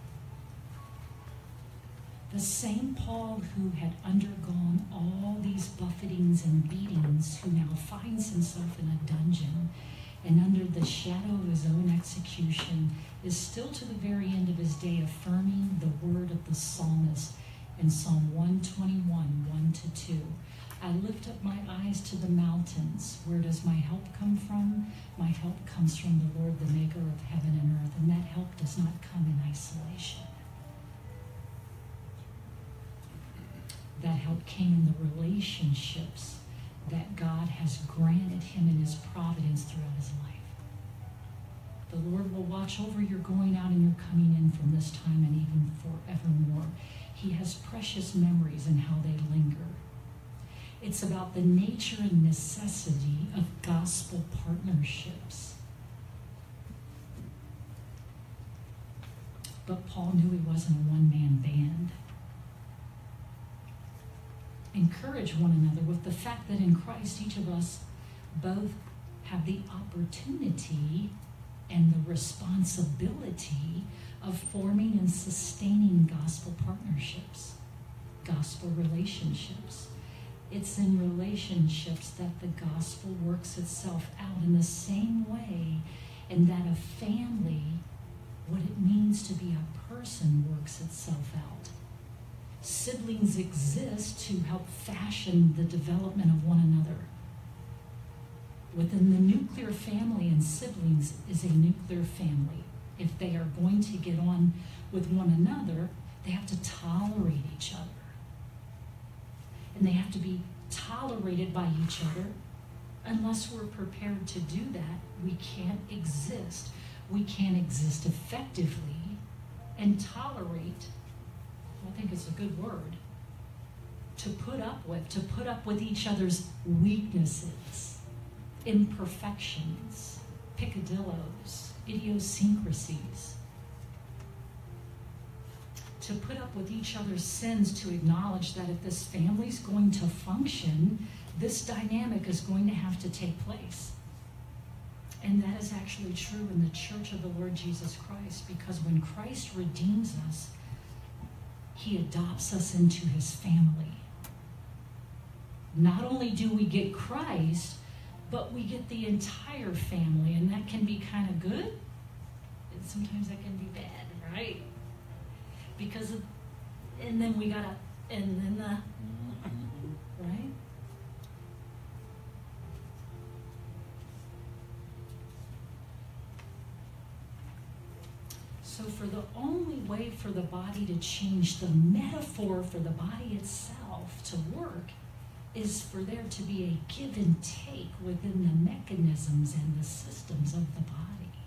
The same Paul who had undergone all these buffetings and beatings, who now finds himself in a dungeon and under the shadow of his own execution, is still to the very end of his day affirming the word of the psalmist in Psalm one twenty-one, one to two. I lift up my eyes to the mountains. Where does my help come from? My help comes from the Lord, the maker of heaven and earth. And that help does not come in isolation. That help came in the relationships that God has granted him in his providence throughout his life. The Lord will watch over your going out and your coming in from this time and even forevermore. He has precious memories and how they linger. It's about the nature and necessity of gospel partnerships. But Paul knew he wasn't a one-man band. Encourage one another with the fact that in Christ each of us both have the opportunity and the responsibility of forming and sustaining gospel partnerships, gospel relationships. It's in relationships that the gospel works itself out in the same way, and that a family, what it means to be a person, works itself out. Siblings exist to help fashion the development of one another. Within the nuclear family, and siblings is a nuclear family. If they are going to get on with one another, they have to tolerate each other. And they have to be tolerated by each other. Unless we're prepared to do that, we can't exist. We can't exist effectively and tolerate, I think it's a good word, to put up with, to put up with each other's weaknesses, imperfections, picadillos, idiosyncrasies. To put up with each other's sins, to acknowledge that if this family's going to function, this dynamic is going to have to take place. And that is actually true in the church of the Lord Jesus Christ, because when Christ redeems us, he adopts us into his family. Not only do we get Christ, but we get the entire family, and that can be kind of good, and sometimes that can be bad, right? Because of, and then we gotta, and then the, right? So for the only way for the body to change, the metaphor for the body itself to work, is for there to be a give and take within the mechanisms and the systems of the body.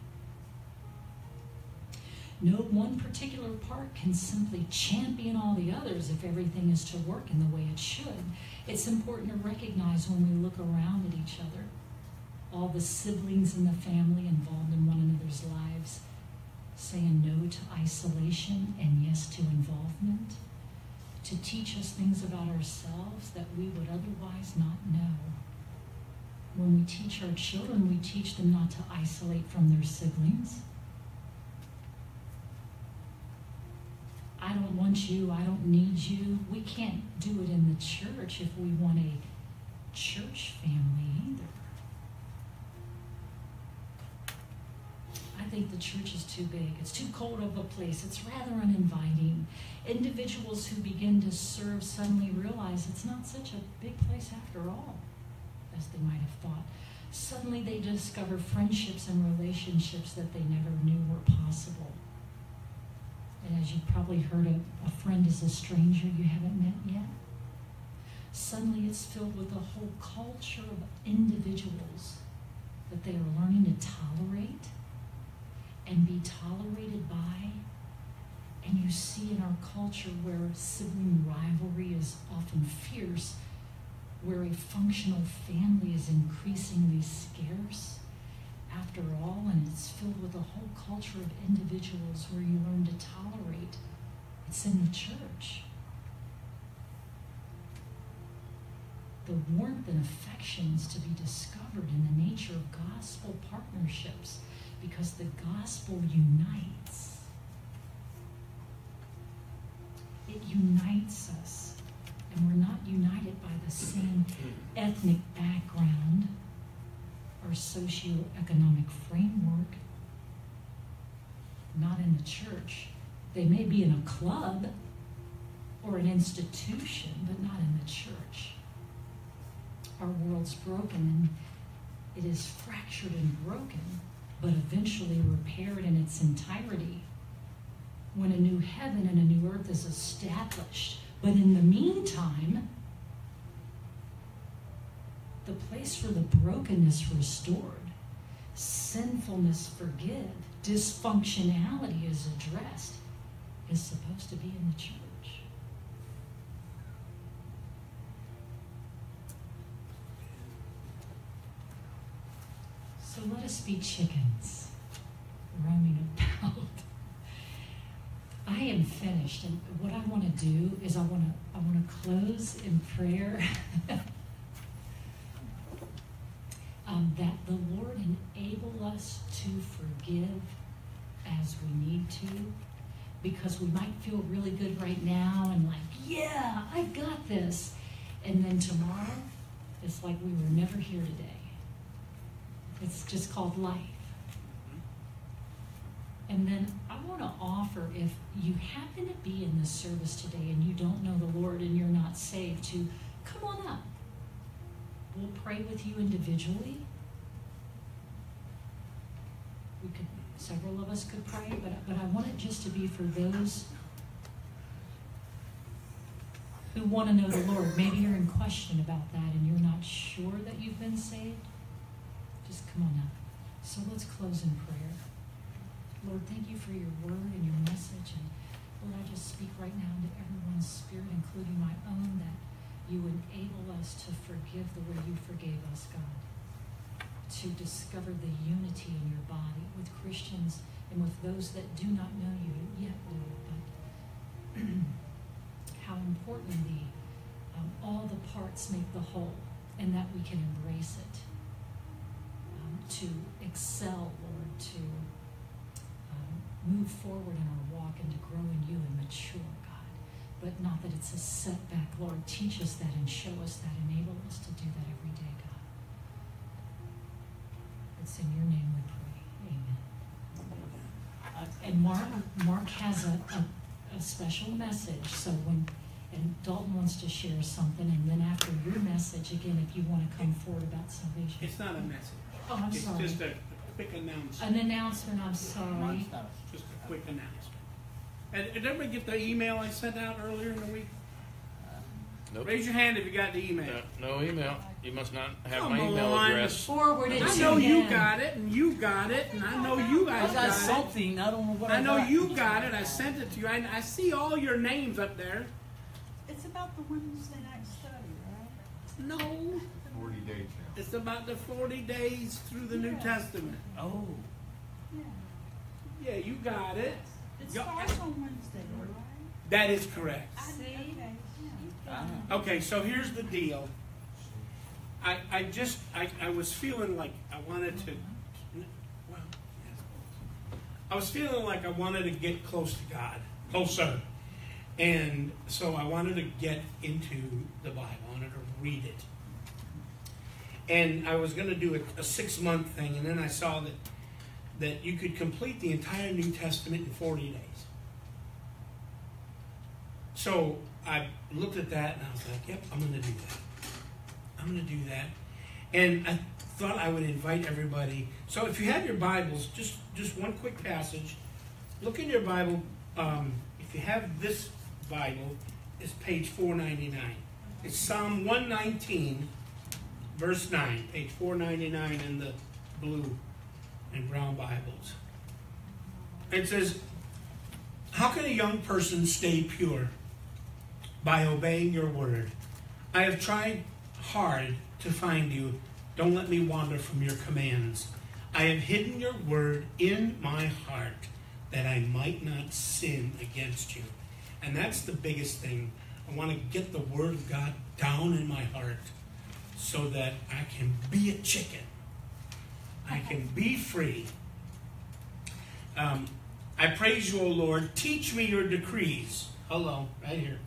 No one particular part can simply champion all the others if everything is to work in the way it should. It's important to recognize when we look around at each other, all the siblings in the family involved in one another's lives, saying no to isolation and yes to involvement, to teach us things about ourselves that we would otherwise not know. When we teach our children, we teach them not to isolate from their siblings. I don't want you, I don't need you. We can't do it in the church if we want a church family either. I think the church is too big. It's too cold of a place. It's rather uninviting. Individuals who begin to serve suddenly realize it's not such a big place after all, as they might have thought. Suddenly they discover friendships and relationships that they never knew were possible. And as you've probably heard, a, a friend is a stranger you haven't met yet. Suddenly it's filled with a whole culture of individuals that they are learning to tolerate and be tolerated by. And you see in our culture where sibling rivalry is often fierce, where a functional family is increasingly scarce, after all, and it's filled with a whole culture of individuals where you learn to tolerate. It's in the church. The warmth and affections to be discovered in the nature of gospel partnerships, because the gospel unites. It unites us, and we're not united by the same ethnic background or socioeconomic framework. Not in the church. They may be in a club or an institution, but not in the church. Our world's broken, and it is fractured and broken, but eventually repaired in its entirety when a new heaven and a new earth is established. But in the meantime, the place for the brokenness restored, sinfulness forgiven, dysfunctionality is addressed, is supposed to be in the church. So let us be chickens roaming about. I am finished, and what I want to do is I want to I want to close in prayer. um, that the Lord enable us to forgive as we need to, because we might feel really good right now and like, yeah, I got this, and then tomorrow it's like we were never here today. It's just called life. And then I want to offer, if you happen to be in this service today and you don't know the Lord and you're not saved, to come on up. We'll pray with you individually. We could, several of us could pray, but, but I want it just to be for those who want to know the Lord. Maybe you're in question about that and you're not sure that you've been saved. Just come on up. So let's close in prayer. Lord, thank you for your word and your message. And Lord, I just speak right now into everyone's spirit, including my own, that you enable us to forgive the way you forgave us, God. To discover the unity in your body with Christians and with those that do not know you yet, Lord. But how important the um, all the parts make the whole, and that we can embrace it. Um, to excel, Lord, to um, move forward in our walk and to grow in you and mature, God. But not that it's a setback, Lord. Teach us that and show us that. Enable us to do that every day, God. It's in your name we pray. Amen. Uh, and Mark, Mark has a, a, a special message. So when, and Dalton wants to share something, and then after your message, again, if you want to come forward about salvation. It's not a message. Oh, I'm it's sorry. It's just a quick announcement. An announcement, I'm sorry. Just a quick announcement. And did everybody get the email I sent out earlier in the week? Nope. Raise your hand if you got the email. No, no email. You must not have Come my email on. address. Forward it I to know you him. got it, and you got it, and I know you guys I got, got it. something. I don't know what I I know got. you got it. I sent it to you. I, I see all your names up there. It's about the Wednesday night study, right? No. Forty day challenge. It's about the forty days through the New Yeah. Testament. Oh. Yeah. Yeah, you got it. It Yo- starts on Wednesday, right? That is correct. I, okay, yeah. Ah. Okay, so here's the deal. I, I just, I, I was feeling like I wanted to, well, yes. I was feeling like I wanted to get close to God, closer. And so I wanted to get into the Bible. I wanted to read it. And I was going to do a, a six-month thing, and then I saw that, that you could complete the entire New Testament in forty days. So I looked at that and I was like, yep, I'm going to do that. I'm going to do that. And I thought I would invite everybody. So if you have your Bibles, just, just one quick passage. Look in your Bible. Um, if you have this Bible, it's page four ninety-nine. It's Psalm one nineteen, verse nine. Page four ninety-nine in the blue and brown Bibles. It says, how can a young person stay pure? By obeying your word. I have tried hard to find you. Don't let me wander from your commands. I have hidden your word in my heart that I might not sin against you. And that's the biggest thing. I want to get the word of God down in my heart so that I can be a chicken. I can be free. Um, I praise you, O Lord. Teach me your decrees. Hello, right here.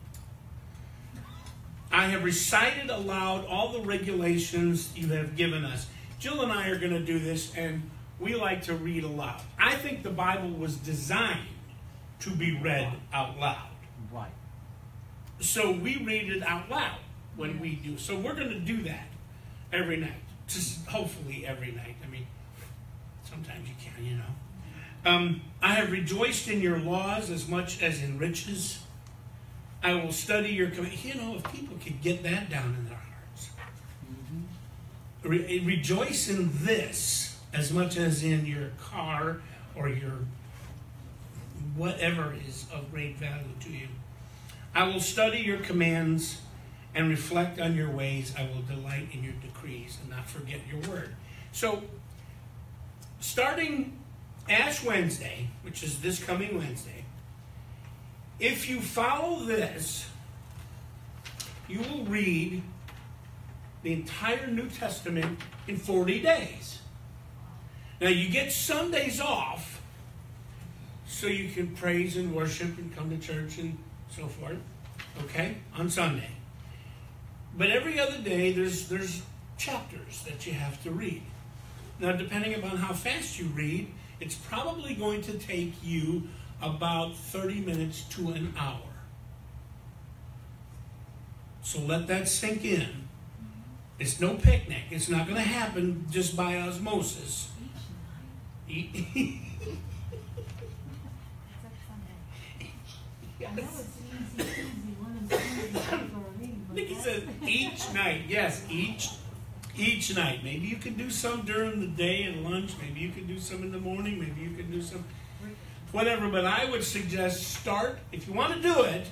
I have recited aloud all the regulations you have given us. Jill and I are going to do this, and we like to read aloud. I think the Bible was designed to be read out loud. Right. So we read it out loud when we do. So we're going to do that every night. Just hopefully every night. I mean, sometimes you can, you know. Um, I have rejoiced in your laws as much as in riches. I will study your command. You know, if people could get that down in their hearts. Mm-hmm. Re- rejoice in this as much as in your car or your whatever is of great value to you. I will study your commands and reflect on your ways. I will delight in your decrees and not forget your word. So, starting Ash Wednesday, which is this coming Wednesday, if you follow this, you will read the entire New Testament in forty days. Now, you get Sundays off so you can praise and worship and come to church and so forth, okay, on Sunday. But every other day, there's, there's chapters that you have to read. Now, depending upon how fast you read, it's probably going to take you about thirty minutes to an hour. So let that sink in. It's no picnic. It's not going to happen just by osmosis. I know it's easy, easy. One of the things Nikki says each night. Yes, each each night. Maybe you could do some during the day at lunch. Maybe you could do some in the morning. Maybe you could do some whatever. But I would suggest start, if you want to do it,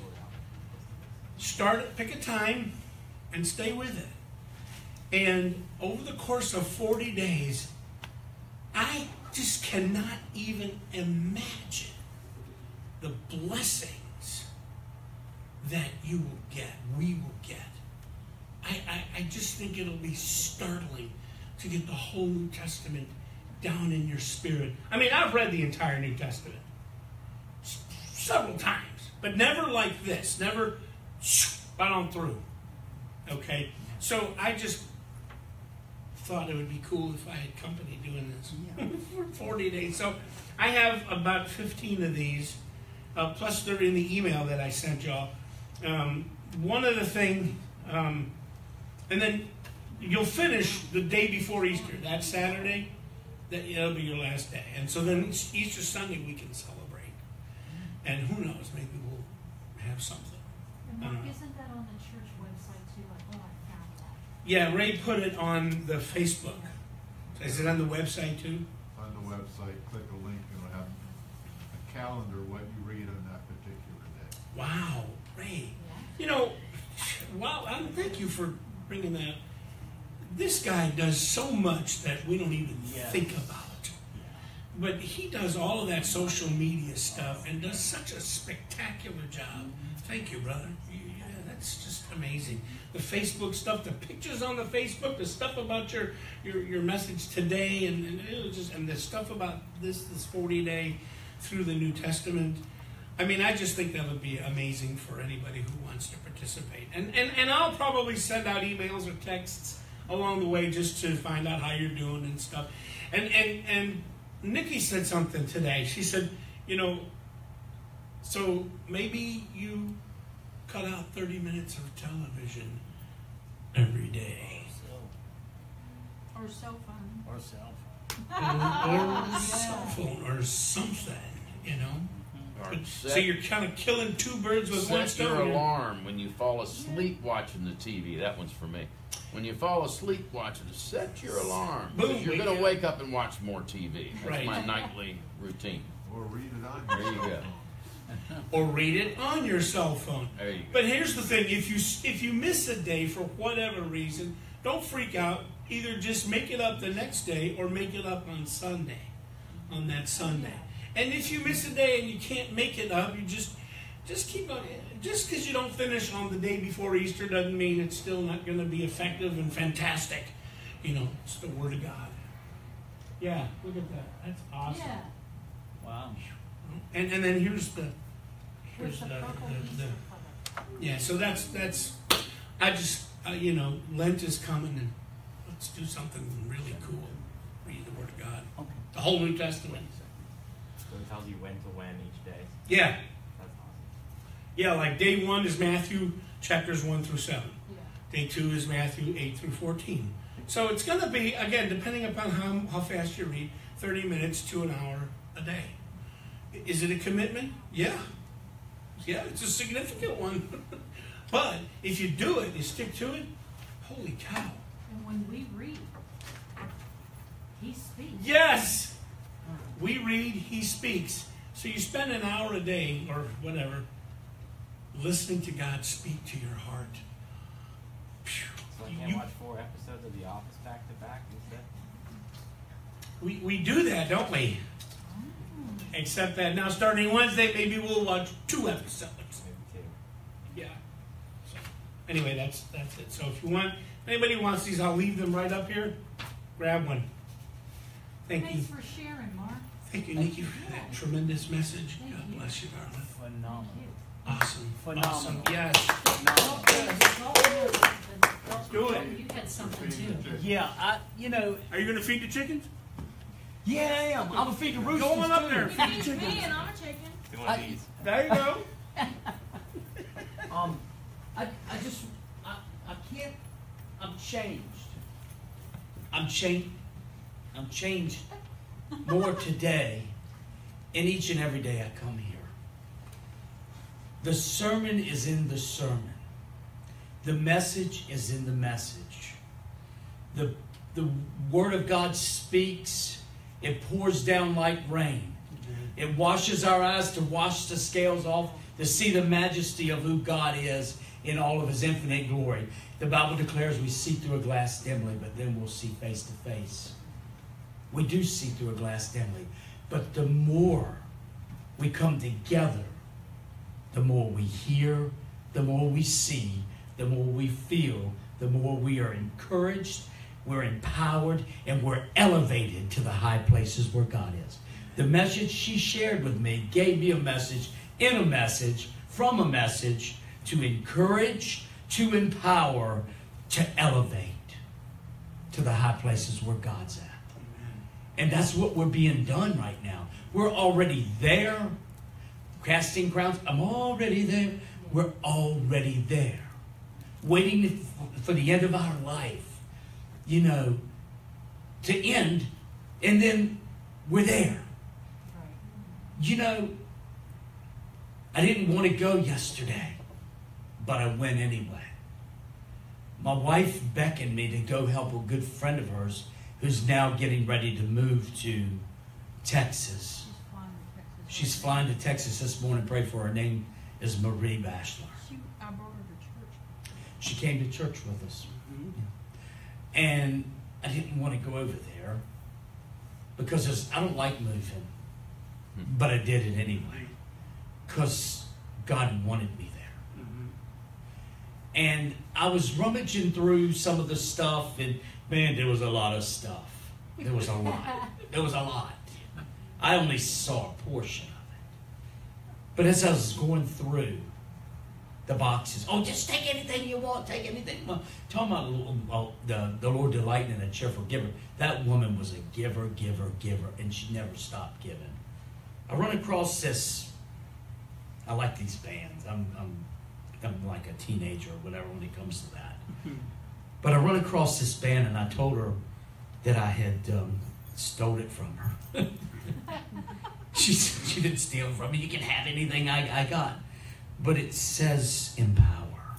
start, pick a time and stay with it. And over the course of forty days, I just cannot even imagine the blessings that you will get, we will get. I, I, I just think it'll be startling to get the whole New Testament down in your spirit. I mean, I've read the entire New Testament s- several times, but never like this, never right on through. Okay? So I just thought it would be cool if I had company doing this for forty days. So I have about fifteen of these, uh, plus they're in the email that I sent y'all. Um, one of the thing, um, and then you'll finish the day before Easter, that Saturday, that it'll be your last day. And so then Easter Sunday we can celebrate. And who knows, maybe we'll have something. And Mark, Uh, isn't that on the church website too? Like, oh, I found that. Yeah, Ray put it on the Facebook. Is it on the website too? On the website, click a link and it'll have a calendar, what you read on that particular day. Wow, Ray. You know, wow, um, thank you for bringing that. This guy does so much that we don't even Yes. think about. But he does all of that social media stuff and does such a spectacular job. Thank you, brother. You- Yeah, that's just amazing. The Facebook stuff, the pictures on the Facebook, the stuff about your your, your message today, and, and it was just and the stuff about this this forty day through the New Testament. I mean, I just think that would be amazing for anybody who wants to participate. And and, and I'll probably send out emails or texts along the way just to find out how you're doing and stuff. And and and Nikki said something today. She said, you know, so maybe you cut out thirty minutes of television every day. Or cell phone. Or cell Or, or cell phone or something, you know. Or But- set- so you're kind of killing two birds with one Set stone. your here. alarm when you fall asleep watching the T V. That one's for me. When you fall asleep watching it, set your alarm. 'Cause Boom, you're we going to get- wake up and watch more T V. That's Right. my nightly routine. Or read it on There your you cell go. phone. Or read it on your cell phone. There you go. But here's the thing: if you if you miss a day for whatever reason, don't freak out. Either just make it up the next day, or make it up on Sunday, on that Sunday. And if you miss a day and you can't make it up, you just just keep on. Just because you don't finish on the day before Easter doesn't mean it's still not going to be effective and fantastic. You know, it's the Word of God. Yeah, look at that. That's awesome. Yeah. Wow. And and then here's the here's With the, the purple the, Easter the cover. yeah. So that's that's I just uh, you know Lent is coming and let's do something really cool. Read the Word of God, Okay. the whole New Testament. So it tells you when to when each day. Yeah, That's awesome. yeah. Like day one is Matthew chapters one through seven. Yeah. Day two is Matthew eight through fourteen. So it's going to be again depending upon how how fast you read, thirty minutes to an hour a day. Is it a commitment? Yeah. Yeah, it's a significant one. But if you do it, you stick to it, holy cow. And when we read, he speaks. Yes! We read, he speaks. So you spend an hour a day, or whatever, listening to God speak to your heart. Phew. So I can't You- watch four episodes of The Office back to back instead? We, we do that, don't we? Except that now starting Wednesday, maybe we'll watch two episodes. Maybe two. Yeah. So, anyway, that's that's it. So if you want, if anybody wants these, I'll leave them right up here. Grab one. Thank you. Thanks for sharing, Mark. Thank you, Nikki, for that tremendous message. Thank God you. bless you, darling. Phenomenal. Awesome. Phenomenal. Awesome. Yes. Do it. You had something too. Yeah, I, you know, Are you going to feed the chickens? yeah, I am. I'm gonna feed the roosters Go on up too. there and feed the Feed chickens. me and I'm a chicken. Who wants I- these? There you go. Um, I, I just, I, I can't. I'm changed. I'm changed. I'm changed more today, and each and every day I come here. The sermon is in the sermon. The message is in the message. The, the Word of God speaks. It pours down like rain. It washes our eyes to wash the scales off, to see the majesty of who God is in all of His infinite glory. The Bible declares we see through a glass dimly, but then we'll see face to face. We do see through a glass dimly. But the more we come together, the more we hear, the more we see, the more we feel, the more we are encouraged, we're empowered, and we're elevated to the high places where God is. The message she shared with me gave me a message in a message, from a message, to encourage, to empower, to elevate to the high places where God's at. And that's what we're being done right now. We're already there. Casting crowns, I'm already there. We're already there. Waiting for the end of our life, you know, to end, and then we're there. You know, I didn't want to go yesterday, but I went anyway. My wife beckoned me to go help a good friend of hers who's now getting ready to move to Texas. She's flying to Texas this morning. Pray for her. Her name is Marie Bachelor. She, I brought her to church. She came to church with us. And I didn't want to go over there because there's- I don't like moving. But I did it anyway because God wanted me there. And I was rummaging through some of the stuff, and man, there was a lot of stuff. There was a lot. There was a lot. I only saw a portion of it. But as I was going through the boxes, oh, just take anything you want, take anything you want. Talking about well, the, the Lord delighting in a cheerful giver. That woman was a giver, giver, giver, and she never stopped giving. I run across this. I like these bands. I'm, I'm, I'm like a teenager or whatever when it comes to that. But I run across this band, and I told her that I had um, stole it from her. she she didn't steal from me. You can have anything I, I got, but it says empower.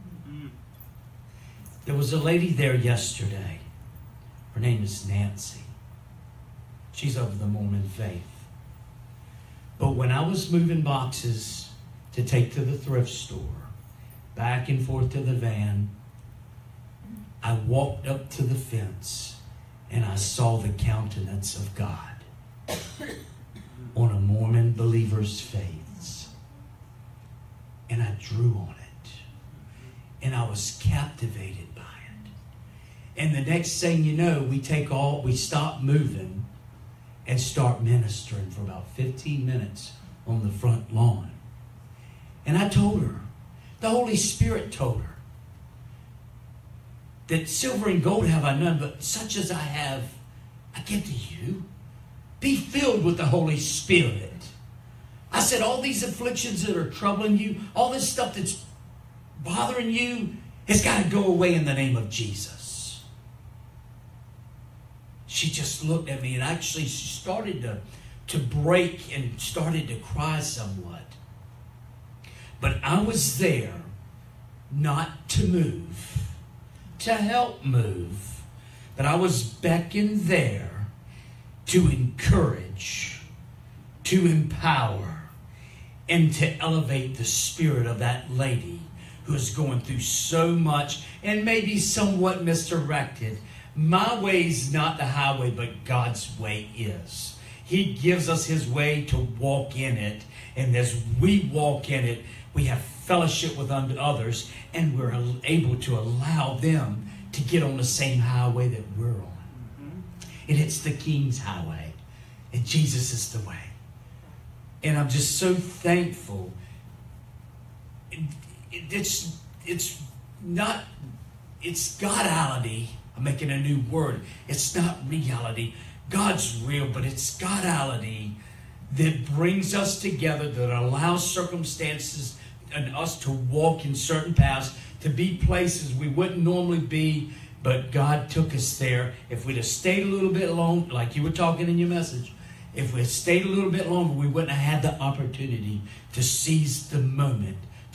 There was a lady there yesterday. Her name is Nancy. She's of the Mormon faith. But when I was moving boxes to take to the thrift store, back and forth to the van, I walked up to the fence and I saw the countenance of God on a Mormon believer's face. And I drew on it. And I was captivated by it. And the next thing you know, we take all, we stop moving and start ministering for about fifteen minutes on the front lawn. And I told her, the Holy Spirit told her, that silver and gold have I none, but such as I have, I give to you. Be filled with the Holy Spirit. I said, all these afflictions that are troubling you, all this stuff that's bothering you, has got to go away in the name of Jesus. She just looked at me, and actually she started to, to break and started to cry somewhat. But I was there not to move, to help move, but I was beckoned there to encourage, to empower, and to elevate the spirit of that lady who is going through so much and maybe somewhat misdirected. My way's not the highway, but God's way is. He gives us His way to walk in it, and as we walk in it, we have fellowship with others, and we're able to allow them to get on the same highway that we're on. And it's the King's highway, and Jesus is the way. And I'm just so thankful. It, it, it's it's not it's Godality. I'm making a new word. It's not reality. God's real, but it's Godality that brings us together, that allows circumstances and us to walk in certain paths, to be places we wouldn't normally be, but God took us there. If we'd have stayed a little bit long, like you were talking in your message, if we had stayed a little bit longer, we wouldn't have had the opportunity to seize the moment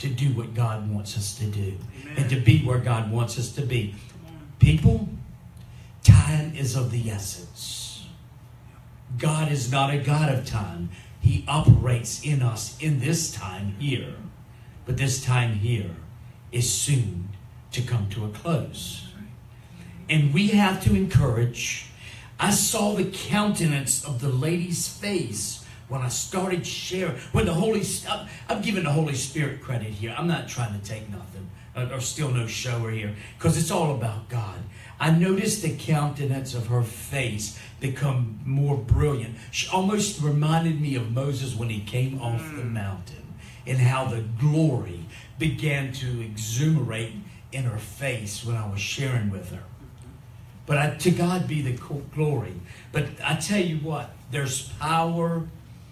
to do what God wants us to do and to be where God wants us to be. People, time is of the essence. God is not a God of time. He operates in us in this time here. But this time here is soon to come to a close. And we have to encourage. I saw the countenance of the lady's face when I started sharing. When the Holy, I'm, I'm giving the Holy Spirit credit here. I'm not trying to take nothing or, or steal no show here, because it's all about God. I noticed the countenance of her face become more brilliant. She almost reminded me of Moses when he came off the mountain, and how the glory began to exuberate in her face when I was sharing with her. But I, to God be the glory. But I tell you what, there's power.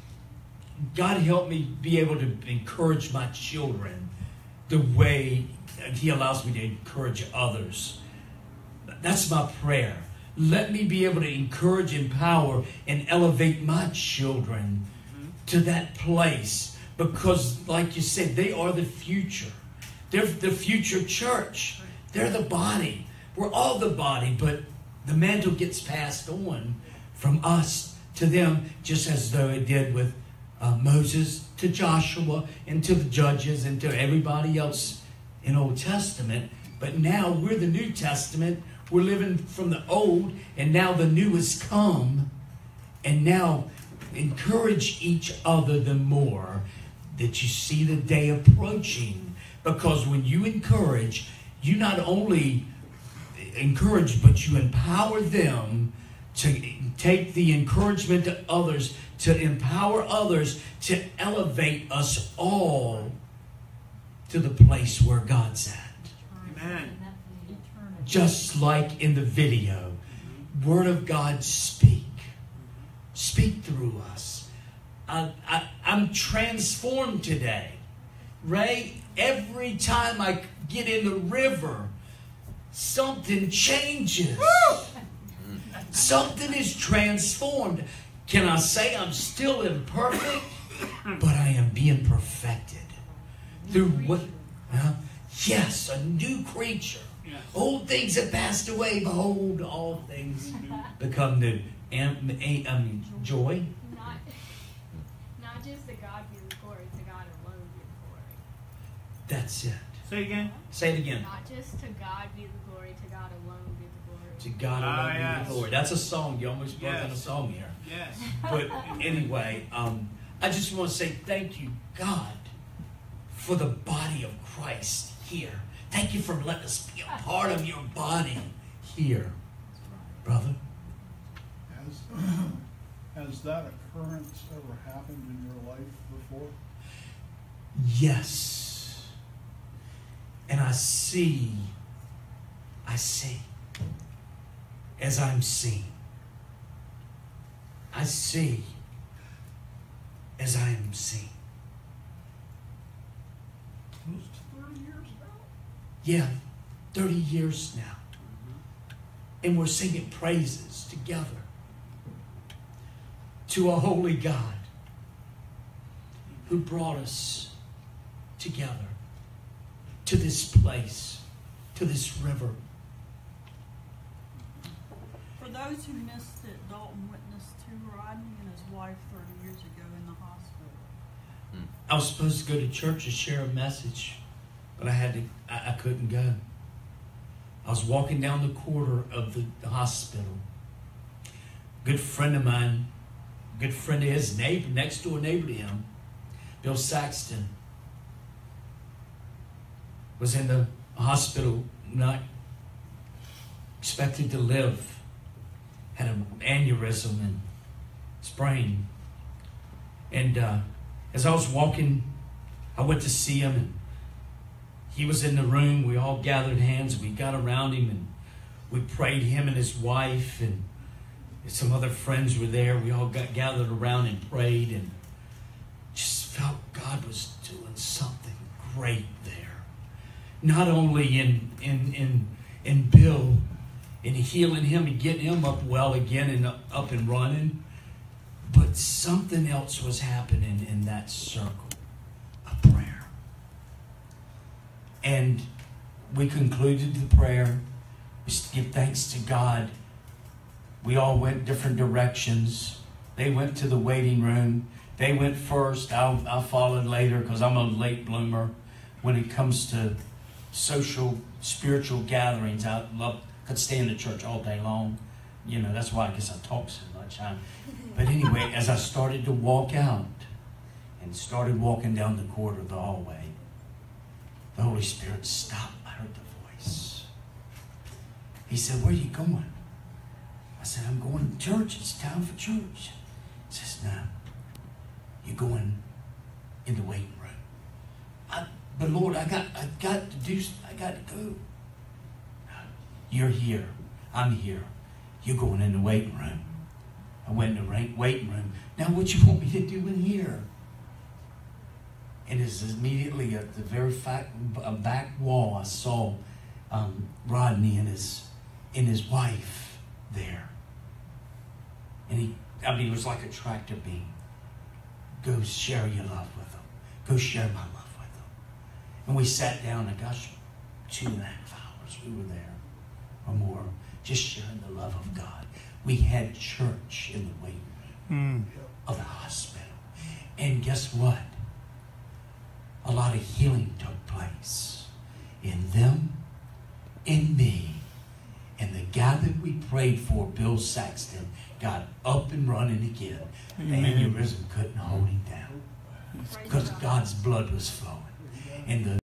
God help me be able to encourage my children the way He allows me to encourage others. That's my prayer. Let me be able to encourage, empower, and elevate my children to that place. Because, like you said, they are the future. They're the future church. They're the body. We're all the body, but the mantle gets passed on from us to them, just as though it did with uh, Moses to Joshua and to the judges and to everybody else in Old Testament. But now we're the New Testament. We're living from the old, and now the new has come. And now encourage each other the more that you see the day approaching. Because when you encourage, you not only encourage, but you empower them to take the encouragement to others, to empower others, to elevate us all to the place where God's at. Amen. Just like in the video, Word of God, speak. Speak through us. I, I, I'm transformed today. Ray, every time I get in the river, something changes. Something is transformed. Can I say I'm still imperfect? But I am being perfected. Through what? Huh? Yes, a new creature. Old things have passed away. Behold, all things become new. And, and um, joy. Not, not just to God be the glory, to God alone be the glory. That's it. Say again. Say it again. Not just to God be the glory, to God alone be the glory. To God alone Ah, be yes. the glory. That's a song. You almost broke Yes. in a song here. Yes. But anyway, um, I just want to say thank you, God, for the body of Christ here. Thank you for letting us be a part of your body here, brother. Has, has that occurrence ever happened in your life before? Yes. And I see, I see, as I'm seeing. I see as I am seeing. Close to thirty years now? Yeah, thirty years now. And we're singing praises together to a holy God who brought us together to this place, to this river. For those who missed it, Dalton witnessed to Rodney and his wife thirty years ago in the hospital. I was supposed to go to church to share a message, but I had to, I, I couldn't go. I was walking down the corridor of the, the hospital. Good friend of mine, good friend of his neighbor, next door neighbor to him, Bill Saxton, was in the hospital, not expected to live. Had an aneurysm and sprain. And uh, as I was walking, I went to see him, and he was in the room. We all gathered hands. We got around him, and we prayed. Him and his wife and some other friends were there. We all got gathered around and prayed, and just felt God was doing something great there. Not only in in in in Bill, in healing him and getting him up well again and up, up and running, but something else was happening in that circle of prayer. And we concluded the prayer. We give thanks to God. We all went different directions. They went to the waiting room. They went first. I, I followed later because I'm a late bloomer when it comes to social, spiritual gatherings. I love, could stay in the church all day long. You know, that's why I guess I talk so much. I, but anyway, as I started to walk out and started walking down the corridor of the hallway, the Holy Spirit stopped. I heard the voice. He said, "Where are you going?" I said, "I'm going to church. It's time for church." He says, "No, you're going in the waiting room." I, but Lord, I got, I got to do, I got to go. "You're here. I'm here. You're going in the waiting room." I went in the waiting room. "Now, what you want me to do in here?" And it's immediately at the very fact, a back wall, I saw um, Rodney and his and his wife there. And he, I mean, it was like a tractor beam. "Go share your love with them. Go share my love with them." And we sat down, and gosh, two and a half hours we were there or more, just sharing the love of God. We had church in the waiting room of the hospital. And guess what? A lot of healing took place in them, in me, and the guy that we prayed for, Bill Saxton, got up and running again. The aneurysm couldn't hold him down because God's blood was flowing. And the